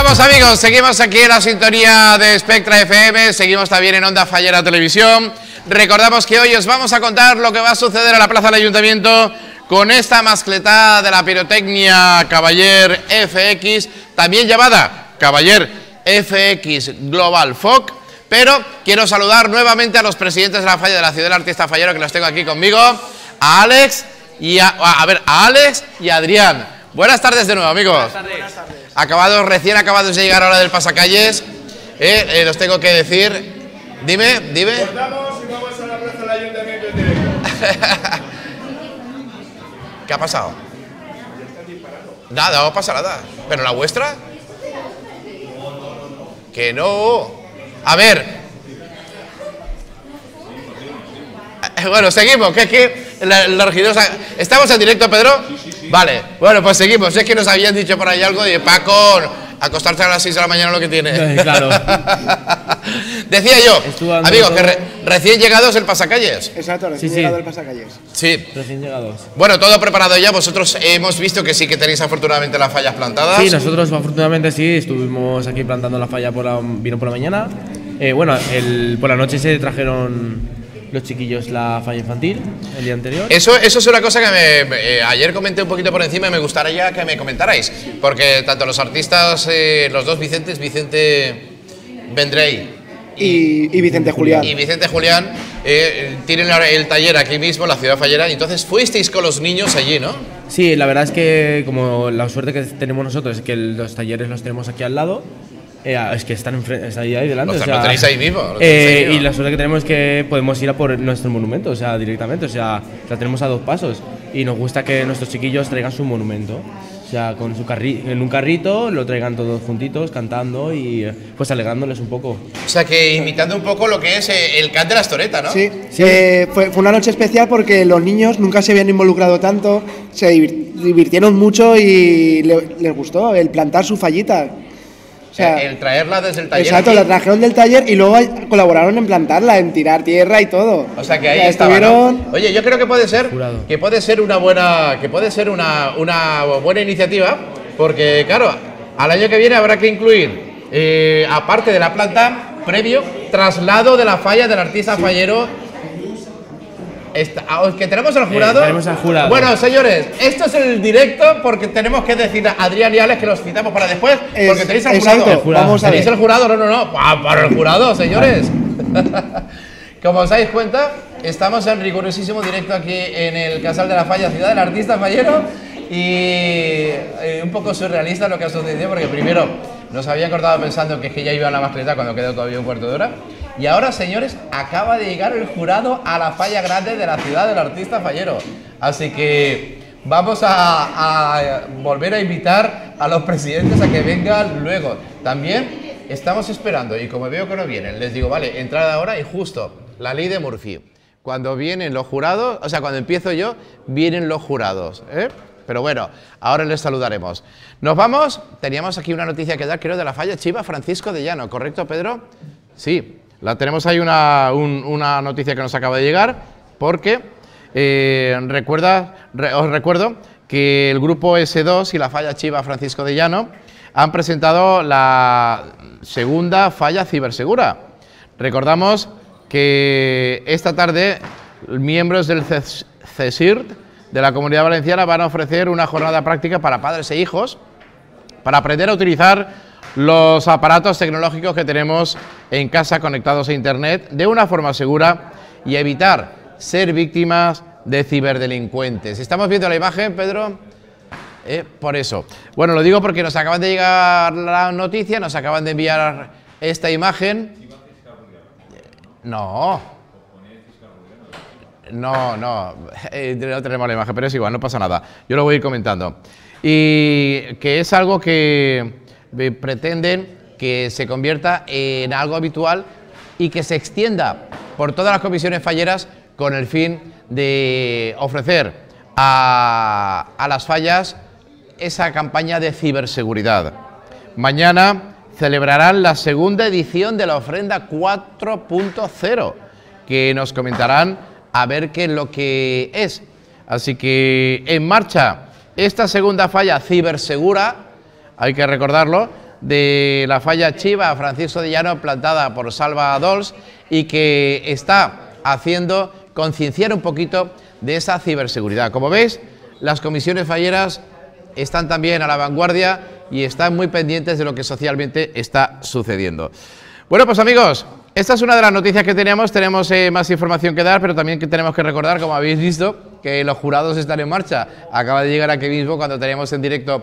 Seguimos, amigos, seguimos aquí en la sintonía de Spectra F M, seguimos también en Onda Fallera Televisión. Recordamos que hoy os vamos a contar lo que va a suceder en la Plaza del Ayuntamiento con esta mascletada de la pirotecnia Cavaller F X, también llamada Cavaller F X Global F O C. Pero quiero saludar nuevamente a los presidentes de la falla de la Ciudad del Artista Fallero, que los tengo aquí conmigo, a Alex y a, a ver, a Alex y a Adrián. Buenas tardes de nuevo, amigos. Buenas tardes. Buenas tardes. Acabados, recién acabados de llegar ahora del pasacalles, eh, eh, los tengo que decir. Dime, dime. Cortamos y vamos a la plaza del Ayuntamiento en directo. ¿Qué ha pasado? Nada, no pasa nada. ¿Pero la vuestra? Que no. A ver. Bueno, seguimos. ¿Qué, qué? La, la regidora... ¿Estamos en directo, Pedro? Vale. Bueno, pues seguimos. Es que nos habían dicho por ahí algo de Paco, acostarse a las seis de la mañana lo que tiene. Claro. Decía yo, amigos, que re, recién llegados el pasacalles. Exacto, recién Sí, sí. llegado el pasacalles. Sí. Recién llegados. Bueno, todo preparado ya. Vosotros hemos visto que sí que tenéis afortunadamente las fallas plantadas. Sí, nosotros afortunadamente sí, estuvimos aquí plantando la falla, por la, vino por la mañana. Eh, bueno, el, por la noche se trajeron los chiquillos la falla infantil el día anterior. Eso, eso es una cosa que me, me- eh, ayer comenté un poquito por encima y me gustaría que me comentarais. Porque tanto los artistas, eh, los dos Vicentes, Vicente Vendrey Y, y Vicente Julián. y Vicente Julián, eh, tienen ahora el taller aquí mismo en la ciudad fallera. Y entonces fuisteis con los niños allí, ¿no? Sí, la verdad es que como la suerte que tenemos nosotros es que el- los talleres los tenemos aquí al lado. Eh, es que están, enfre- están ahí, ahí delante. Los o sea, tenéis ahí mismo, los eh, tenéis ahí mismo. y la suerte que tenemos es que podemos ir a por nuestro monumento, o sea, directamente. O sea, la tenemos a dos pasos. Y nos gusta que nuestros chiquillos traigan su monumento. O sea, con su carri en un carrito, lo traigan todos juntitos, cantando y eh, pues alegrándoles un poco. O sea, que imitando un poco lo que es eh, el cant de la Astoreta, ¿no? Sí, eh, fue, fue una noche especial porque los niños nunca se habían involucrado tanto, se divir- divirtieron mucho y le- les gustó el plantar su fallita. O sea, el traerla desde el taller. exacto, aquí. la trajeron del taller y luego colaboraron en plantarla, en tirar tierra y todo. O sea que ahí O sea, estaba, ¿no? estuvieron- Oye, yo creo que puede ser que puede ser una buena que puede ser una, una buena iniciativa, porque claro, al año que viene habrá que incluir, eh, aparte de la planta, previo traslado de la falla del artista fallero. Esta- ah, que tenemos al jurado. Eh, tenemos al jurado. Bueno, señores, esto es el directo porque tenemos que decir a Adrián y Alex que los citamos para después, Es- porque tenéis al exacto, jurado. el jurado. vamos a ¿Tenéis ver. el jurado? No, no, no. Pa- Para el jurado, señores. Como os dais cuenta, estamos en rigurosísimo directo aquí en el Casal de la Falla, Ciudad del Artista Fallero, y eh, un poco surrealista lo que ha sucedido, porque primero nos habían cortado pensando que es que ya iba a la mascleta cuando quedó todavía un cuarto de hora, y ahora, señores, acaba de llegar el jurado a la falla grande de la Ciudad del Artista Fallero. Así que vamos a, a volver a invitar a los presidentes a que vengan luego. También estamos esperando, y como veo que no vienen, les digo, vale, entrada ahora y justo la ley de Murphy. Cuando vienen los jurados, o sea, cuando empiezo yo, vienen los jurados, ¿eh? Pero bueno, ahora les saludaremos. Nos vamos, teníamos aquí una noticia que dar, creo, de la falla Chiva Francisco de Llano, ¿correcto, Pedro? Sí, la tenemos ahí una, un- una noticia que nos acaba de llegar, porque eh, recuerda, re- os recuerdo que el grupo ese dos y la falla Chiva Francisco de Llano han presentado la segunda falla cibersegura. Recordamos que esta tarde miembros del CES- CESIRT de la Comunidad Valenciana van a ofrecer una jornada práctica para padres e hijos para aprender a utilizar los aparatos tecnológicos que tenemos en casa conectados a Internet de una forma segura y evitar ser víctimas de ciberdelincuentes. ¿Estamos viendo la imagen, Pedro? Eh, por eso. Bueno, lo digo porque nos acaban de llegar la noticia, nos acaban de enviar esta imagen. No. No, no, eh, no tenemos la imagen, pero es igual, no pasa nada. Yo lo voy a ir comentando. Y que es algo que eh, pretenden que se convierta en algo habitual y que se extienda por todas las comisiones falleras con el fin de ofrecer a, a las fallas esa campaña de ciberseguridad. Mañana celebrarán la segunda edición de la ofrenda cuatro punto cero, que nos comentarán a ver qué es lo que es. Así que en marcha esta segunda falla cibersegura, hay que recordarlo, de la falla Chiva Francisco de Llano, plantada por Salva Dols, y que está haciendo concienciar un poquito de esa ciberseguridad. Como veis, las comisiones falleras están también a la vanguardia y están muy pendientes de lo que socialmente está sucediendo. Bueno, pues amigos, esta es una de las noticias que teníamos. Tenemos eh, más información que dar, pero también que tenemos que recordar, como habéis visto, que los jurados están en marcha. Acaba de llegar aquí mismo cuando teníamos en directo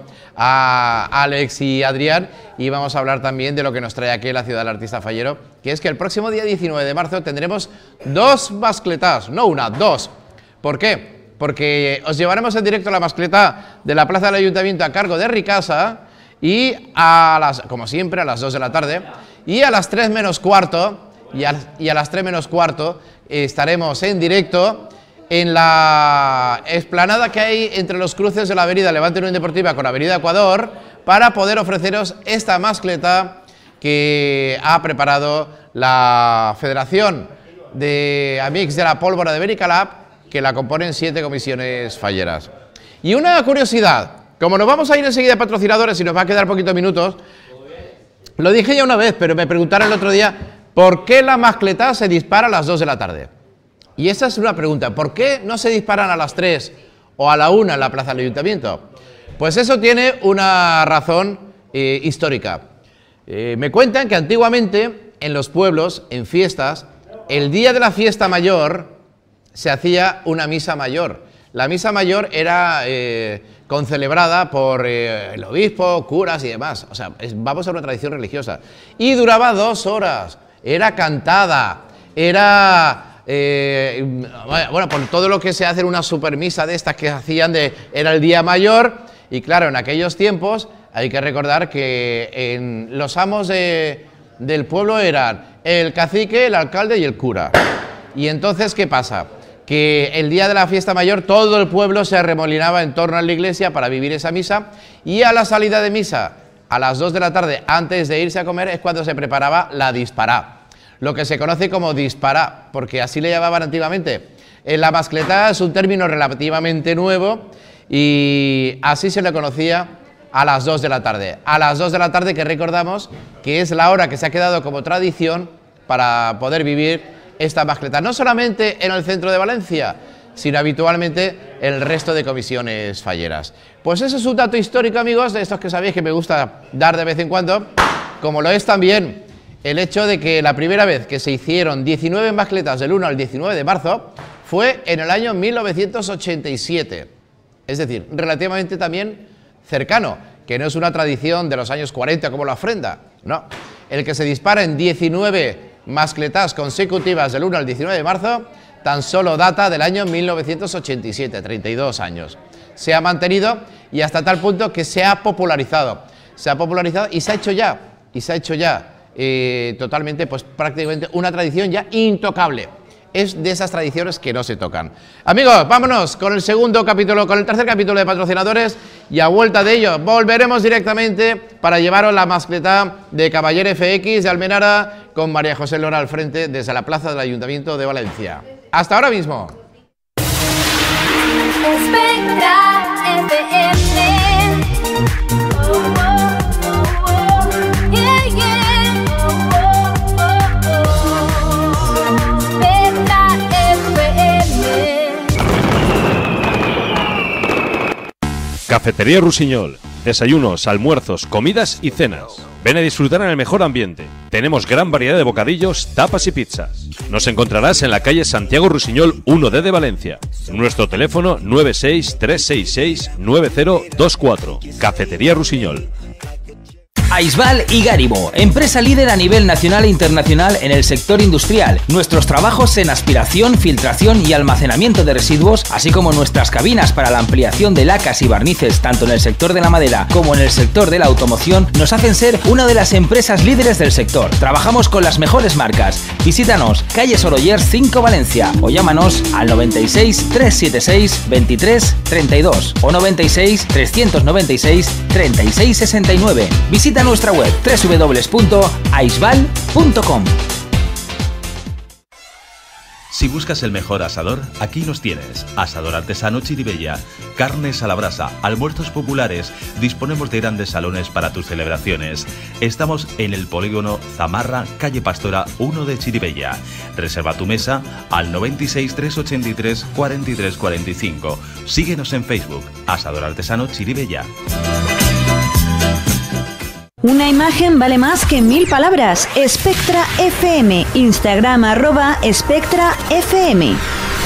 a Alex y Adrián, y vamos a hablar también de lo que nos trae aquí la ciudad del artista fallero, que es que el próximo día diecinueve de marzo tendremos dos mascletas, no una, dos. ¿Por qué? Porque os llevaremos en directo la mascleta de la Plaza del Ayuntamiento a cargo de Ricasa, y a las, como siempre, a las dos de la tarde, y a las tres menos cuarto, y a, y a las tres menos cuarto eh, estaremos en directo en la explanada que hay entre los cruces de la avenida Levante Unión Deportiva con avenida Ecuador, para poder ofreceros esta mascleta que ha preparado la Federación de Amics de la Pólvora de Benicalap, que la componen siete comisiones falleras. Y una curiosidad, como nos vamos a ir enseguida a patrocinadores y nos va a quedar poquitos minutos, lo dije ya una vez, pero me preguntaron el otro día, ¿por qué la mascleta se dispara a las dos de la tarde? Y esa es una pregunta, ¿por qué no se disparan a las tres o a la una en la Plaza del Ayuntamiento? Pues eso tiene una razón eh, histórica. Eh, me cuentan que antiguamente en los pueblos, en fiestas, el día de la fiesta mayor se hacía una misa mayor. La misa mayor era eh, concelebrada por eh, el obispo, curas y demás. O sea, es, vamos a una tradición religiosa. Y duraba dos horas. Era cantada, era... Eh, bueno, por todo lo que se hace en una supermisa de estas que hacían de... Era el día mayor, y claro, en aquellos tiempos hay que recordar que en los amos de, del pueblo eran el cacique, el alcalde y el cura. Y entonces, ¿qué pasa? Que el día de la fiesta mayor todo el pueblo se arremolinaba en torno a la iglesia para vivir esa misa, y a la salida de misa, a las dos de la tarde, antes de irse a comer, es cuando se preparaba la dispará, lo que se conoce como dispará, porque así le llamaban antiguamente. En la mascleta es un término relativamente nuevo, y así se le conocía a las dos de la tarde. A las dos de la tarde, que recordamos que es la hora que se ha quedado como tradición para poder vivir esta mascleta, no solamente en el centro de Valencia, sino habitualmente en el resto de comisiones falleras. Pues ese es un dato histórico, amigos, de estos que sabéis que me gusta dar de vez en cuando, como lo es también el hecho de que la primera vez que se hicieron diecinueve mascletas del uno al diecinueve de marzo fue en el año mil novecientos ochenta y siete, es decir, relativamente también cercano, que no es una tradición de los años cuarenta como la ofrenda, no, el que se dispara en diecinueve mascletas consecutivas del uno al diecinueve de marzo tan solo data del año mil novecientos ochenta y siete, treinta y dos años. Se ha mantenido y hasta tal punto que se ha popularizado, se ha popularizado y se ha hecho ya, y se ha hecho ya eh, totalmente, pues prácticamente una tradición ya intocable. Es de esas tradiciones que no se tocan. Amigos, vámonos con el segundo capítulo, con el tercer capítulo de patrocinadores, y a vuelta de ello volveremos directamente para llevaros la mascleta de Caballero F X de Almenara con María José Lora al frente desde la Plaza del Ayuntamiento de Valencia. Hasta ahora mismo. Spectra F M. Oh, oh, oh, oh. Yeah, yeah. Oh, oh, oh, oh. Spectra F M. Cafetería Rusiñol. Desayunos, almuerzos, comidas y cenas. Ven a disfrutar en el mejor ambiente. Tenemos gran variedad de bocadillos, tapas y pizzas. Nos encontrarás en la calle Santiago Rusiñol uno D de Valencia. Nuestro teléfono nueve seis tres seis seis nueve cero dos cuatro. Cafetería Rusiñol. Aisbal y Gárimo, empresa líder a nivel nacional e internacional en el sector industrial. Nuestros trabajos en aspiración, filtración y almacenamiento de residuos, así como nuestras cabinas para la ampliación de lacas y barnices tanto en el sector de la madera como en el sector de la automoción, nos hacen ser una de las empresas líderes del sector. Trabajamos con las mejores marcas. Visítanos, calle Sorollers cinco Valencia, o llámanos al noventa y seis, trescientos setenta y seis, veintitrés treinta y dos o noventa y seis, trescientos noventa y seis, treinta y seis sesenta y nueve. Visita nuestra web doble u doble u doble u punto aisbal punto com. Si buscas el mejor asador, aquí los tienes. Asador artesano Chiribella, carnes a la brasa, almuerzos populares. Disponemos de grandes salones para tus celebraciones. Estamos en el polígono Zamarra, calle Pastora uno de Chiribella. Reserva tu mesa al noventa y seis, trescientos ochenta y tres, cuarenta y tres cuarenta y cinco. Síguenos en Facebook, Asador Artesano Chiribella. Una imagen vale más que mil palabras. Spectra F M. Instagram arroba Spectra F M.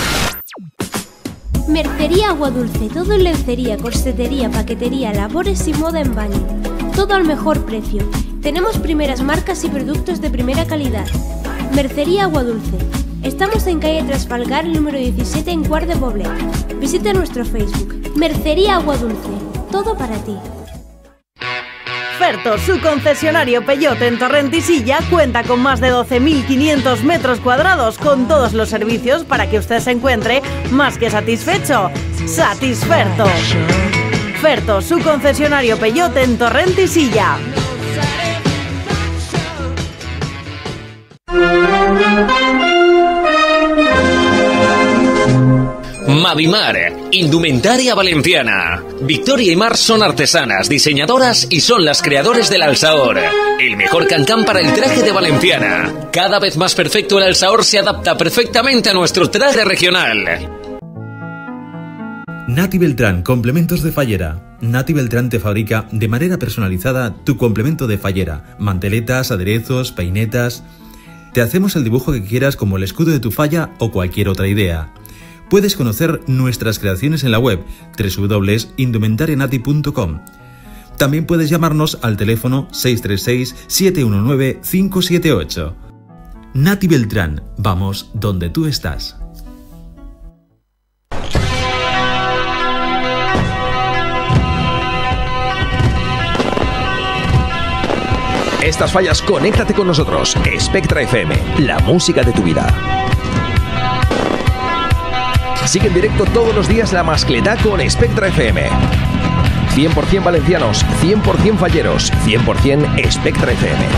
Mercería Agua Dulce. Todo en lencería, corsetería, paquetería, labores y moda en baño. Todo al mejor precio. Tenemos primeras marcas y productos de primera calidad. Mercería Agua Dulce. Estamos en calle Trasfalgar, número diecisiete, en Cuart de Poblet. Visita nuestro Facebook. Mercería Agua Dulce. Todo para ti. Ferto, su concesionario Peugeot en Torrent y Silla, cuenta con más de doce mil quinientos metros cuadrados con todos los servicios para que usted se encuentre más que satisfecho. ¡Satisferto! Ferto, su concesionario Peugeot en Torrent y Silla. Mavimar, indumentaria valenciana. Victoria y Mar son artesanas, diseñadoras y son las creadores del alsaor. El mejor cancán para el traje de valenciana. Cada vez más perfecto, el alsaor se adapta perfectamente a nuestro traje regional. Nati Beltrán, complementos de fallera. Nati Beltrán te fabrica de manera personalizada tu complemento de fallera. Manteletas, aderezos, peinetas. Te hacemos el dibujo que quieras como el escudo de tu falla o cualquier otra idea. Puedes conocer nuestras creaciones en la web doble u doble u doble u punto indumentarianati punto com. También puedes llamarnos al teléfono seis tres seis, siete uno nueve, cinco siete ocho. Nati Beltrán, vamos donde tú estás. Estas fallas, conéctate con nosotros. Spectra F M, la música de tu vida. Sigue en directo todos los días la mascletá con Spectra F M. cien por cien valencianos, cien por cien falleros, cien por cien Spectra F M.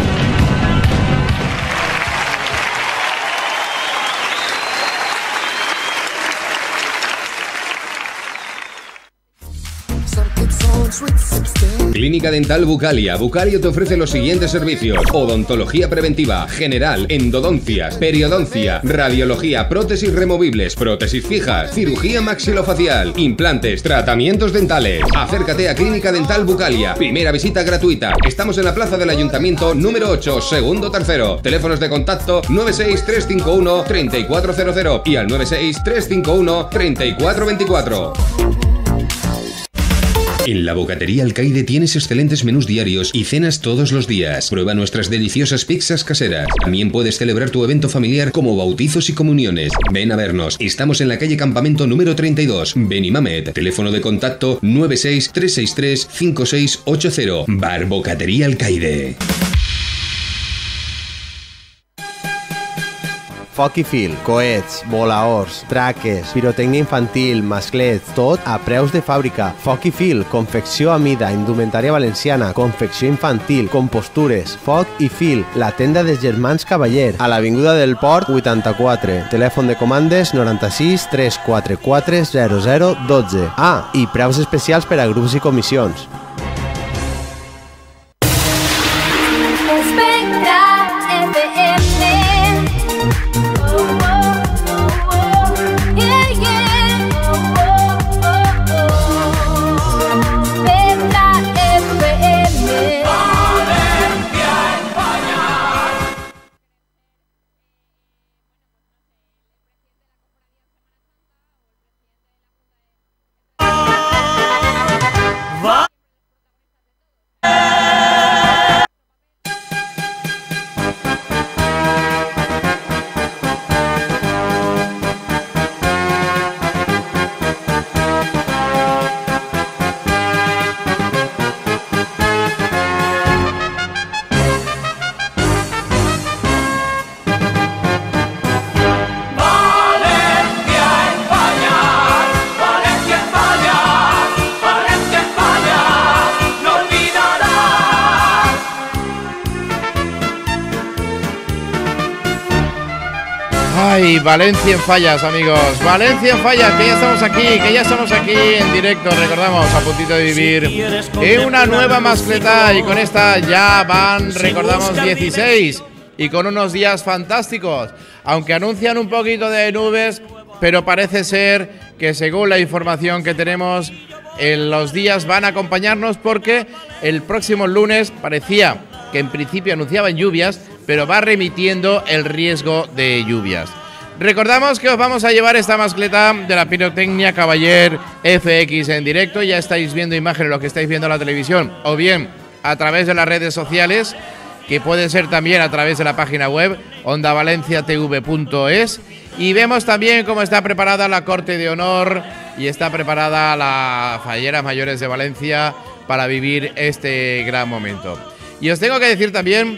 Clínica Dental Bucalia. Bucalio te ofrece los siguientes servicios: odontología preventiva, general, endodoncias, periodoncia, radiología, prótesis removibles, prótesis fijas, cirugía maxilofacial, implantes, tratamientos dentales. Acércate a Clínica Dental Bucalia. Primera visita gratuita. Estamos en la plaza del Ayuntamiento número ocho, segundo tercero. Teléfonos de contacto nueve seis, tres cinco uno, tres cuatro cero cero y al nueve seis, tres cinco uno, tres cuatro dos cuatro. En la Bocatería Alcaide tienes excelentes menús diarios y cenas todos los días. Prueba nuestras deliciosas pizzas caseras. También puedes celebrar tu evento familiar como bautizos y comuniones. Ven a vernos. Estamos en la calle Campamento número treinta y dos, Benimamet. Teléfono de contacto nueve seis, tres seis tres, cinco seis ocho cero. Bar Bocatería Alcaide. Foc i fil, coets, volaors, traques, pirotècnia infantil, masclets, tot a preus de fàbrica. Foc i fil, confecció a mida, indumentària valenciana, confecció infantil, compostures. Foc i fil, la tenda dels germans Cavaller, a l'Avinguda del Port vuitanta-quatre. Telèfon de comandes noranta-sis, tres quatre quatre, zero zero, dotze. Ah, i preus especials per a grups i comissions. Ay, Valencia en fallas, amigos. Valencia en fallas, que ya estamos aquí, que ya estamos aquí en directo. Recordamos, a puntito de vivir en una nueva mascleta. Y con esta ya van, recordamos, dieciséis. Y con unos días fantásticos. Aunque anuncian un poquito de nubes, pero parece ser que según la información que tenemos, en los días van a acompañarnos porque el próximo lunes parecía que en principio anunciaban lluvias, pero va remitiendo el riesgo de lluvias. Recordamos que os vamos a llevar esta mascleta de la pirotecnia Cavaller F X en directo. Ya estáis viendo imágenes, lo que estáis viendo en la televisión, o bien a través de las redes sociales, que puede ser también a través de la página web onda valencia t v punto es. Y vemos también cómo está preparada la Corte de Honor y está preparada la Falleras Mayores de Valencia para vivir este gran momento. Y os tengo que decir también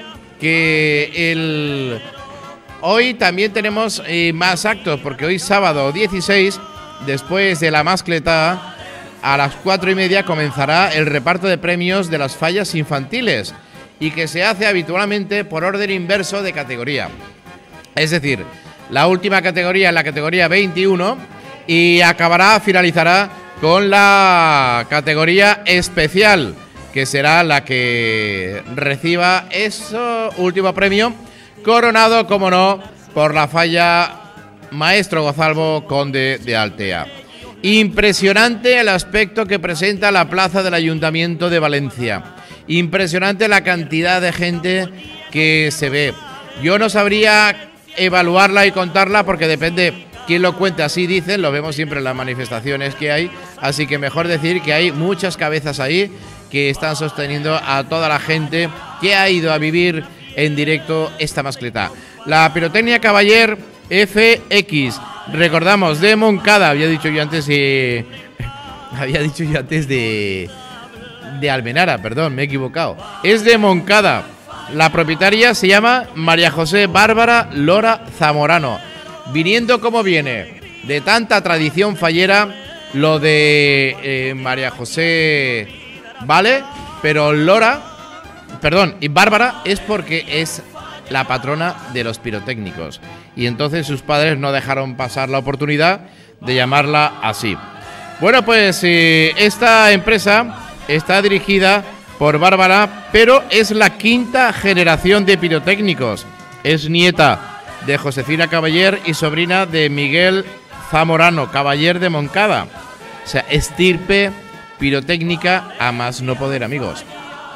que el... hoy también tenemos eh, más actos, porque hoy sábado dieciséis, después de la mascleta, a las cuatro y media comenzará el reparto de premios de las fallas infantiles, y que se hace habitualmente por orden inverso de categoría. Es decir, la última categoría es la categoría veintiuno y acabará, finalizará con la categoría especial, que será la que reciba ese último premio, coronado, como no, por la falla Maestro Gozalvo Conde de Altea. Impresionante el aspecto que presenta la plaza del Ayuntamiento de Valencia. Impresionante la cantidad de gente que se ve. Yo no sabría evaluarla y contarla porque depende quién lo cuenta. Así dicen, lo vemos siempre en las manifestaciones que hay. Así que mejor decir que hay muchas cabezas ahí que están sosteniendo a toda la gente que ha ido a vivir en directo esta mascleta. La pirotecnia Cavaller F X, recordamos, de Moncada. Había dicho yo antes de... había dicho yo antes de... de Almenara, perdón, me he equivocado. Es de Moncada. La propietaria se llama María José Bárbara Lora Zamorano. Viniendo como viene de tanta tradición fallera, lo de eh, María José vale, pero Lora, perdón, y Bárbara es porque es la patrona de los pirotécnicos. Y entonces sus padres no dejaron pasar la oportunidad de llamarla así. Bueno, pues eh, esta empresa está dirigida por Bárbara, pero es la quinta generación de pirotécnicos. Es nieta de Josefina Cavaller y sobrina de Miguel Zamorano, Cavaller de Moncada. O sea, estirpe pirotécnica a más no poder, amigos.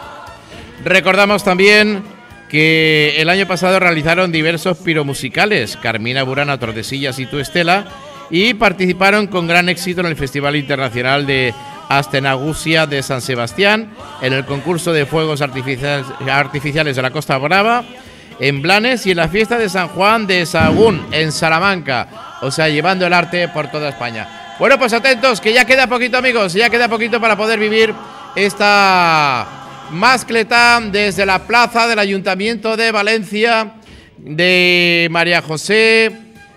Recordamos también que el año pasado realizaron diversos piromusicales, Carmina Burana, Tordesillas y Tu Estela, y participaron con gran éxito en el Festival Internacional de Astenagusia de San Sebastián, en el concurso de fuegos artificiales, artificiales de la Costa Brava, en Blanes, y en la fiesta de San Juan de Sahagún, en Salamanca. O sea, llevando el arte por toda España. Bueno, pues atentos, que ya queda poquito, amigos, ya queda poquito para poder vivir esta mascleta desde la plaza del Ayuntamiento de Valencia, de María José.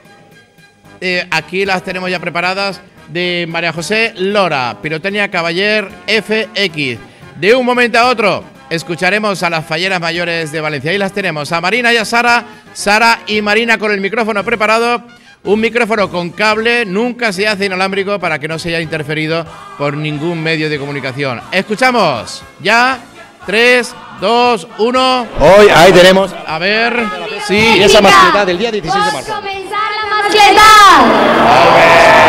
Eh, aquí las tenemos ya preparadas, de María José Lora, pirotecnia Cavaller F X. De un momento a otro escucharemos a las Falleras Mayores de Valencia. Ahí las tenemos, a Marina y a Sara. Sara y Marina con el micrófono preparado. Un micrófono con cable, nunca se hace inalámbrico para que no se haya interferido por ningún medio de comunicación. Escuchamos ya. tres, dos, uno. Hoy ahí tenemos. A ver. Sí. Y esa mascleta del día dieciséis de marzo. ¡Comenzar la mascleta!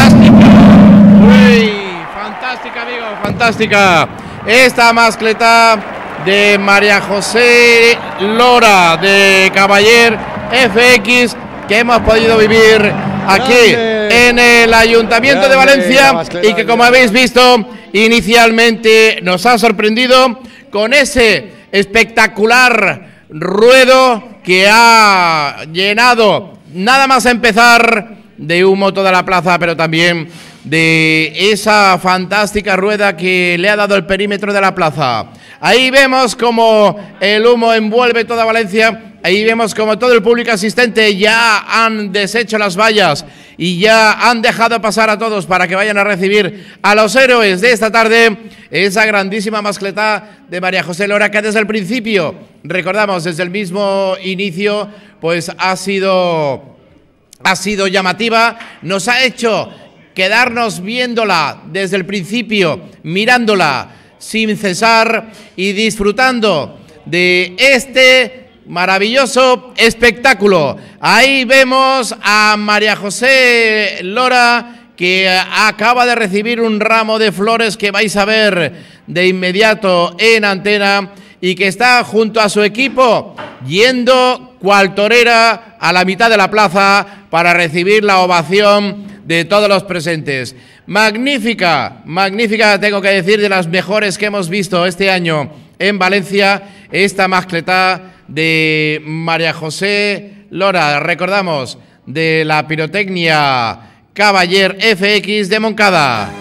fantástica. Uy, fantástica, amigo, fantástica. Esta mascleta de María José Lora de Caballer F X que hemos podido vivir aquí grande, en el Ayuntamiento grande, de Valencia y que, como habéis visto, inicialmente nos ha sorprendido con ese espectacular ruedo que ha llenado, nada más a empezar, de humo toda la plaza, pero también de esa fantástica rueda que le ha dado el perímetro de la plaza. Ahí vemos como el humo envuelve toda Valencia. Ahí vemos como todo el público asistente ya han deshecho las vallas y ya han dejado pasar a todos para que vayan a recibir a los héroes de esta tarde, esa grandísima mascleta de María José Lora, que desde el principio, recordamos, desde el mismo inicio, pues ha sido, ha sido llamativa, nos ha hecho quedarnos viéndola desde el principio, mirándola sin cesar y disfrutando de este maravilloso espectáculo. Ahí vemos a María José Lora, que acaba de recibir un ramo de flores que vais a ver de inmediato en antena y que está junto a su equipo yendo cual torera a la mitad de la plaza para recibir la ovación de todos los presentes. Magnífica, magnífica, tengo que decir, de las mejores que hemos visto este año en Valencia, esta mascleta de María José Lora, recordamos, de la pirotecnia Caballer F X de Moncada.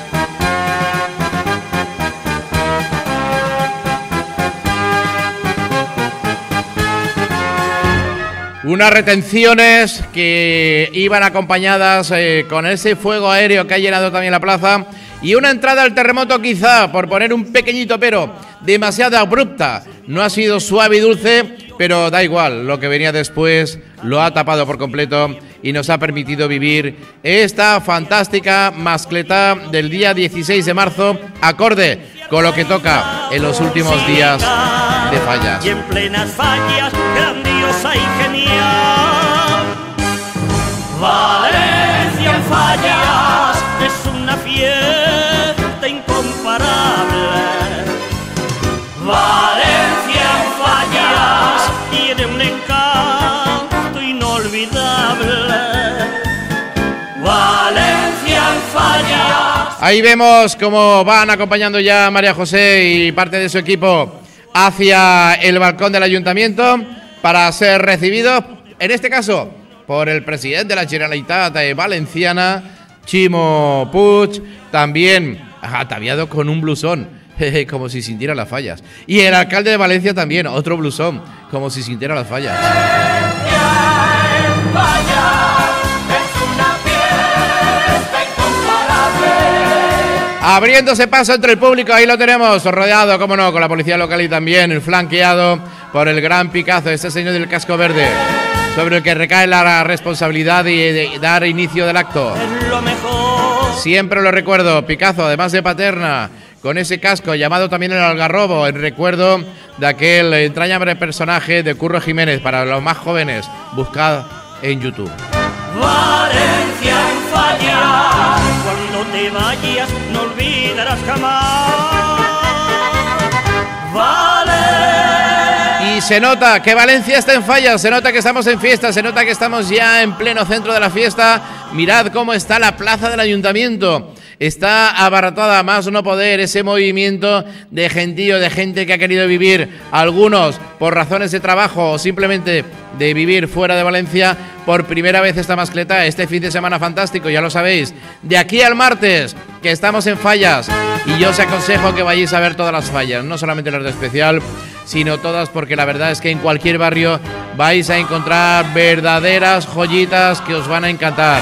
Unas retenciones que iban acompañadas eh, con ese fuego aéreo que ha llenado también la plaza y una entrada al terremoto, quizá, por poner un pequeñito pero, demasiado abrupta. No ha sido suave y dulce, pero da igual, lo que venía después lo ha tapado por completo y nos ha permitido vivir esta fantástica mascleta del día dieciséis de marzo, acorde con lo que toca en los últimos días de fallas. Y en plenas fallas, grandiosa y genial. Valencia en fallas es una fiesta incomparable. Valencia en fallas tiene un encanto inolvidable. Valencia en fallas. Ahí vemos cómo van acompañando ya a María José y parte de su equipo hacia el balcón del ayuntamiento para ser recibidos, en este caso, por el presidente de la Generalitat Valenciana, Ximo Puig, también ataviado con un blusón, como si sintiera las fallas. Y el alcalde de Valencia también, otro blusón, como si sintiera las fallas. Abriéndose paso entre el público, ahí lo tenemos, rodeado, como no, con la policía local y también flanqueado por el gran Picazo, este señor del casco verde, sobre el que recae la responsabilidad de, de dar inicio del acto. Siempre lo recuerdo, Picazo, además de Paterna, con ese casco llamado también el Algarrobo, en recuerdo de aquel entrañable personaje de Curro Jiménez. Para los más jóvenes, buscad en YouTube. Valencia en fallas, cuando te vayas no olvidarás jamás. Vale. Y se nota que Valencia está en fallas, se nota que estamos en fiesta, se nota que estamos ya en pleno centro de la fiesta. Mirad cómo está la plaza del ayuntamiento. Está abarrotada más no poder, ese movimiento de gentío, de gente que ha querido vivir, algunos por razones de trabajo o simplemente de vivir fuera de Valencia, por primera vez esta mascleta, este fin de semana fantástico, ya lo sabéis, de aquí al martes, que estamos en fallas, y yo os aconsejo que vayáis a ver todas las fallas, no solamente las de especial, sino todas, porque la verdad es que en cualquier barrio vais a encontrar verdaderas joyitas que os van a encantar.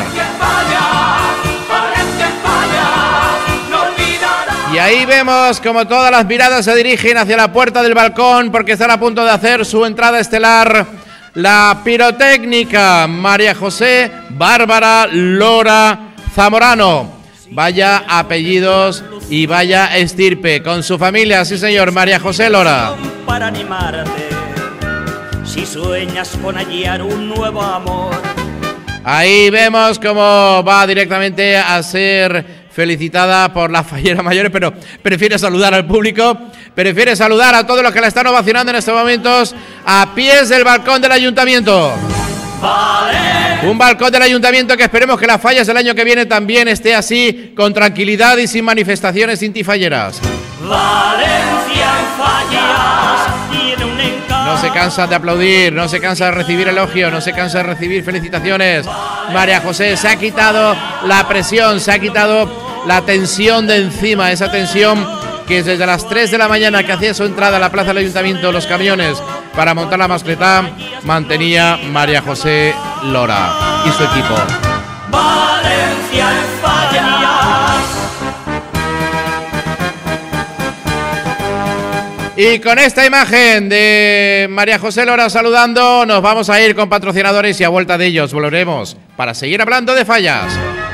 Y ahí vemos como todas las miradas se dirigen hacia la puerta del balcón porque están a punto de hacer su entrada estelar la pirotécnica María José Bárbara Lora Zamorano. Vaya apellidos y vaya estirpe, con su familia, sí señor, María José Lora. Para animarte, si sueñas con hallar un nuevo amor. Ahí vemos cómo va directamente a ser felicitada por las falleras mayores, pero prefiere saludar al público, prefiere saludar a todos los que la están ovacionando en estos momentos a pies del balcón del ayuntamiento. Vale. Un balcón del ayuntamiento que esperemos que las fallas del año que viene también esté así, con tranquilidad y sin manifestaciones intifalleras. Valencia en fallas tiene un encanto. No se cansa de aplaudir, no se cansa de recibir elogios, no se cansa de recibir felicitaciones. María José se ha quitado la presión, se ha quitado la tensión de encima, esa tensión que desde las tres de la mañana que hacía su entrada a la plaza del ayuntamiento, los camiones para montar la mascleta, mantenía María José Lora y su equipo. Valencia en fallas. Y con esta imagen de María José Lora saludando, nos vamos a ir con patrocinadores y a vuelta de ellos volveremos para seguir hablando de fallas.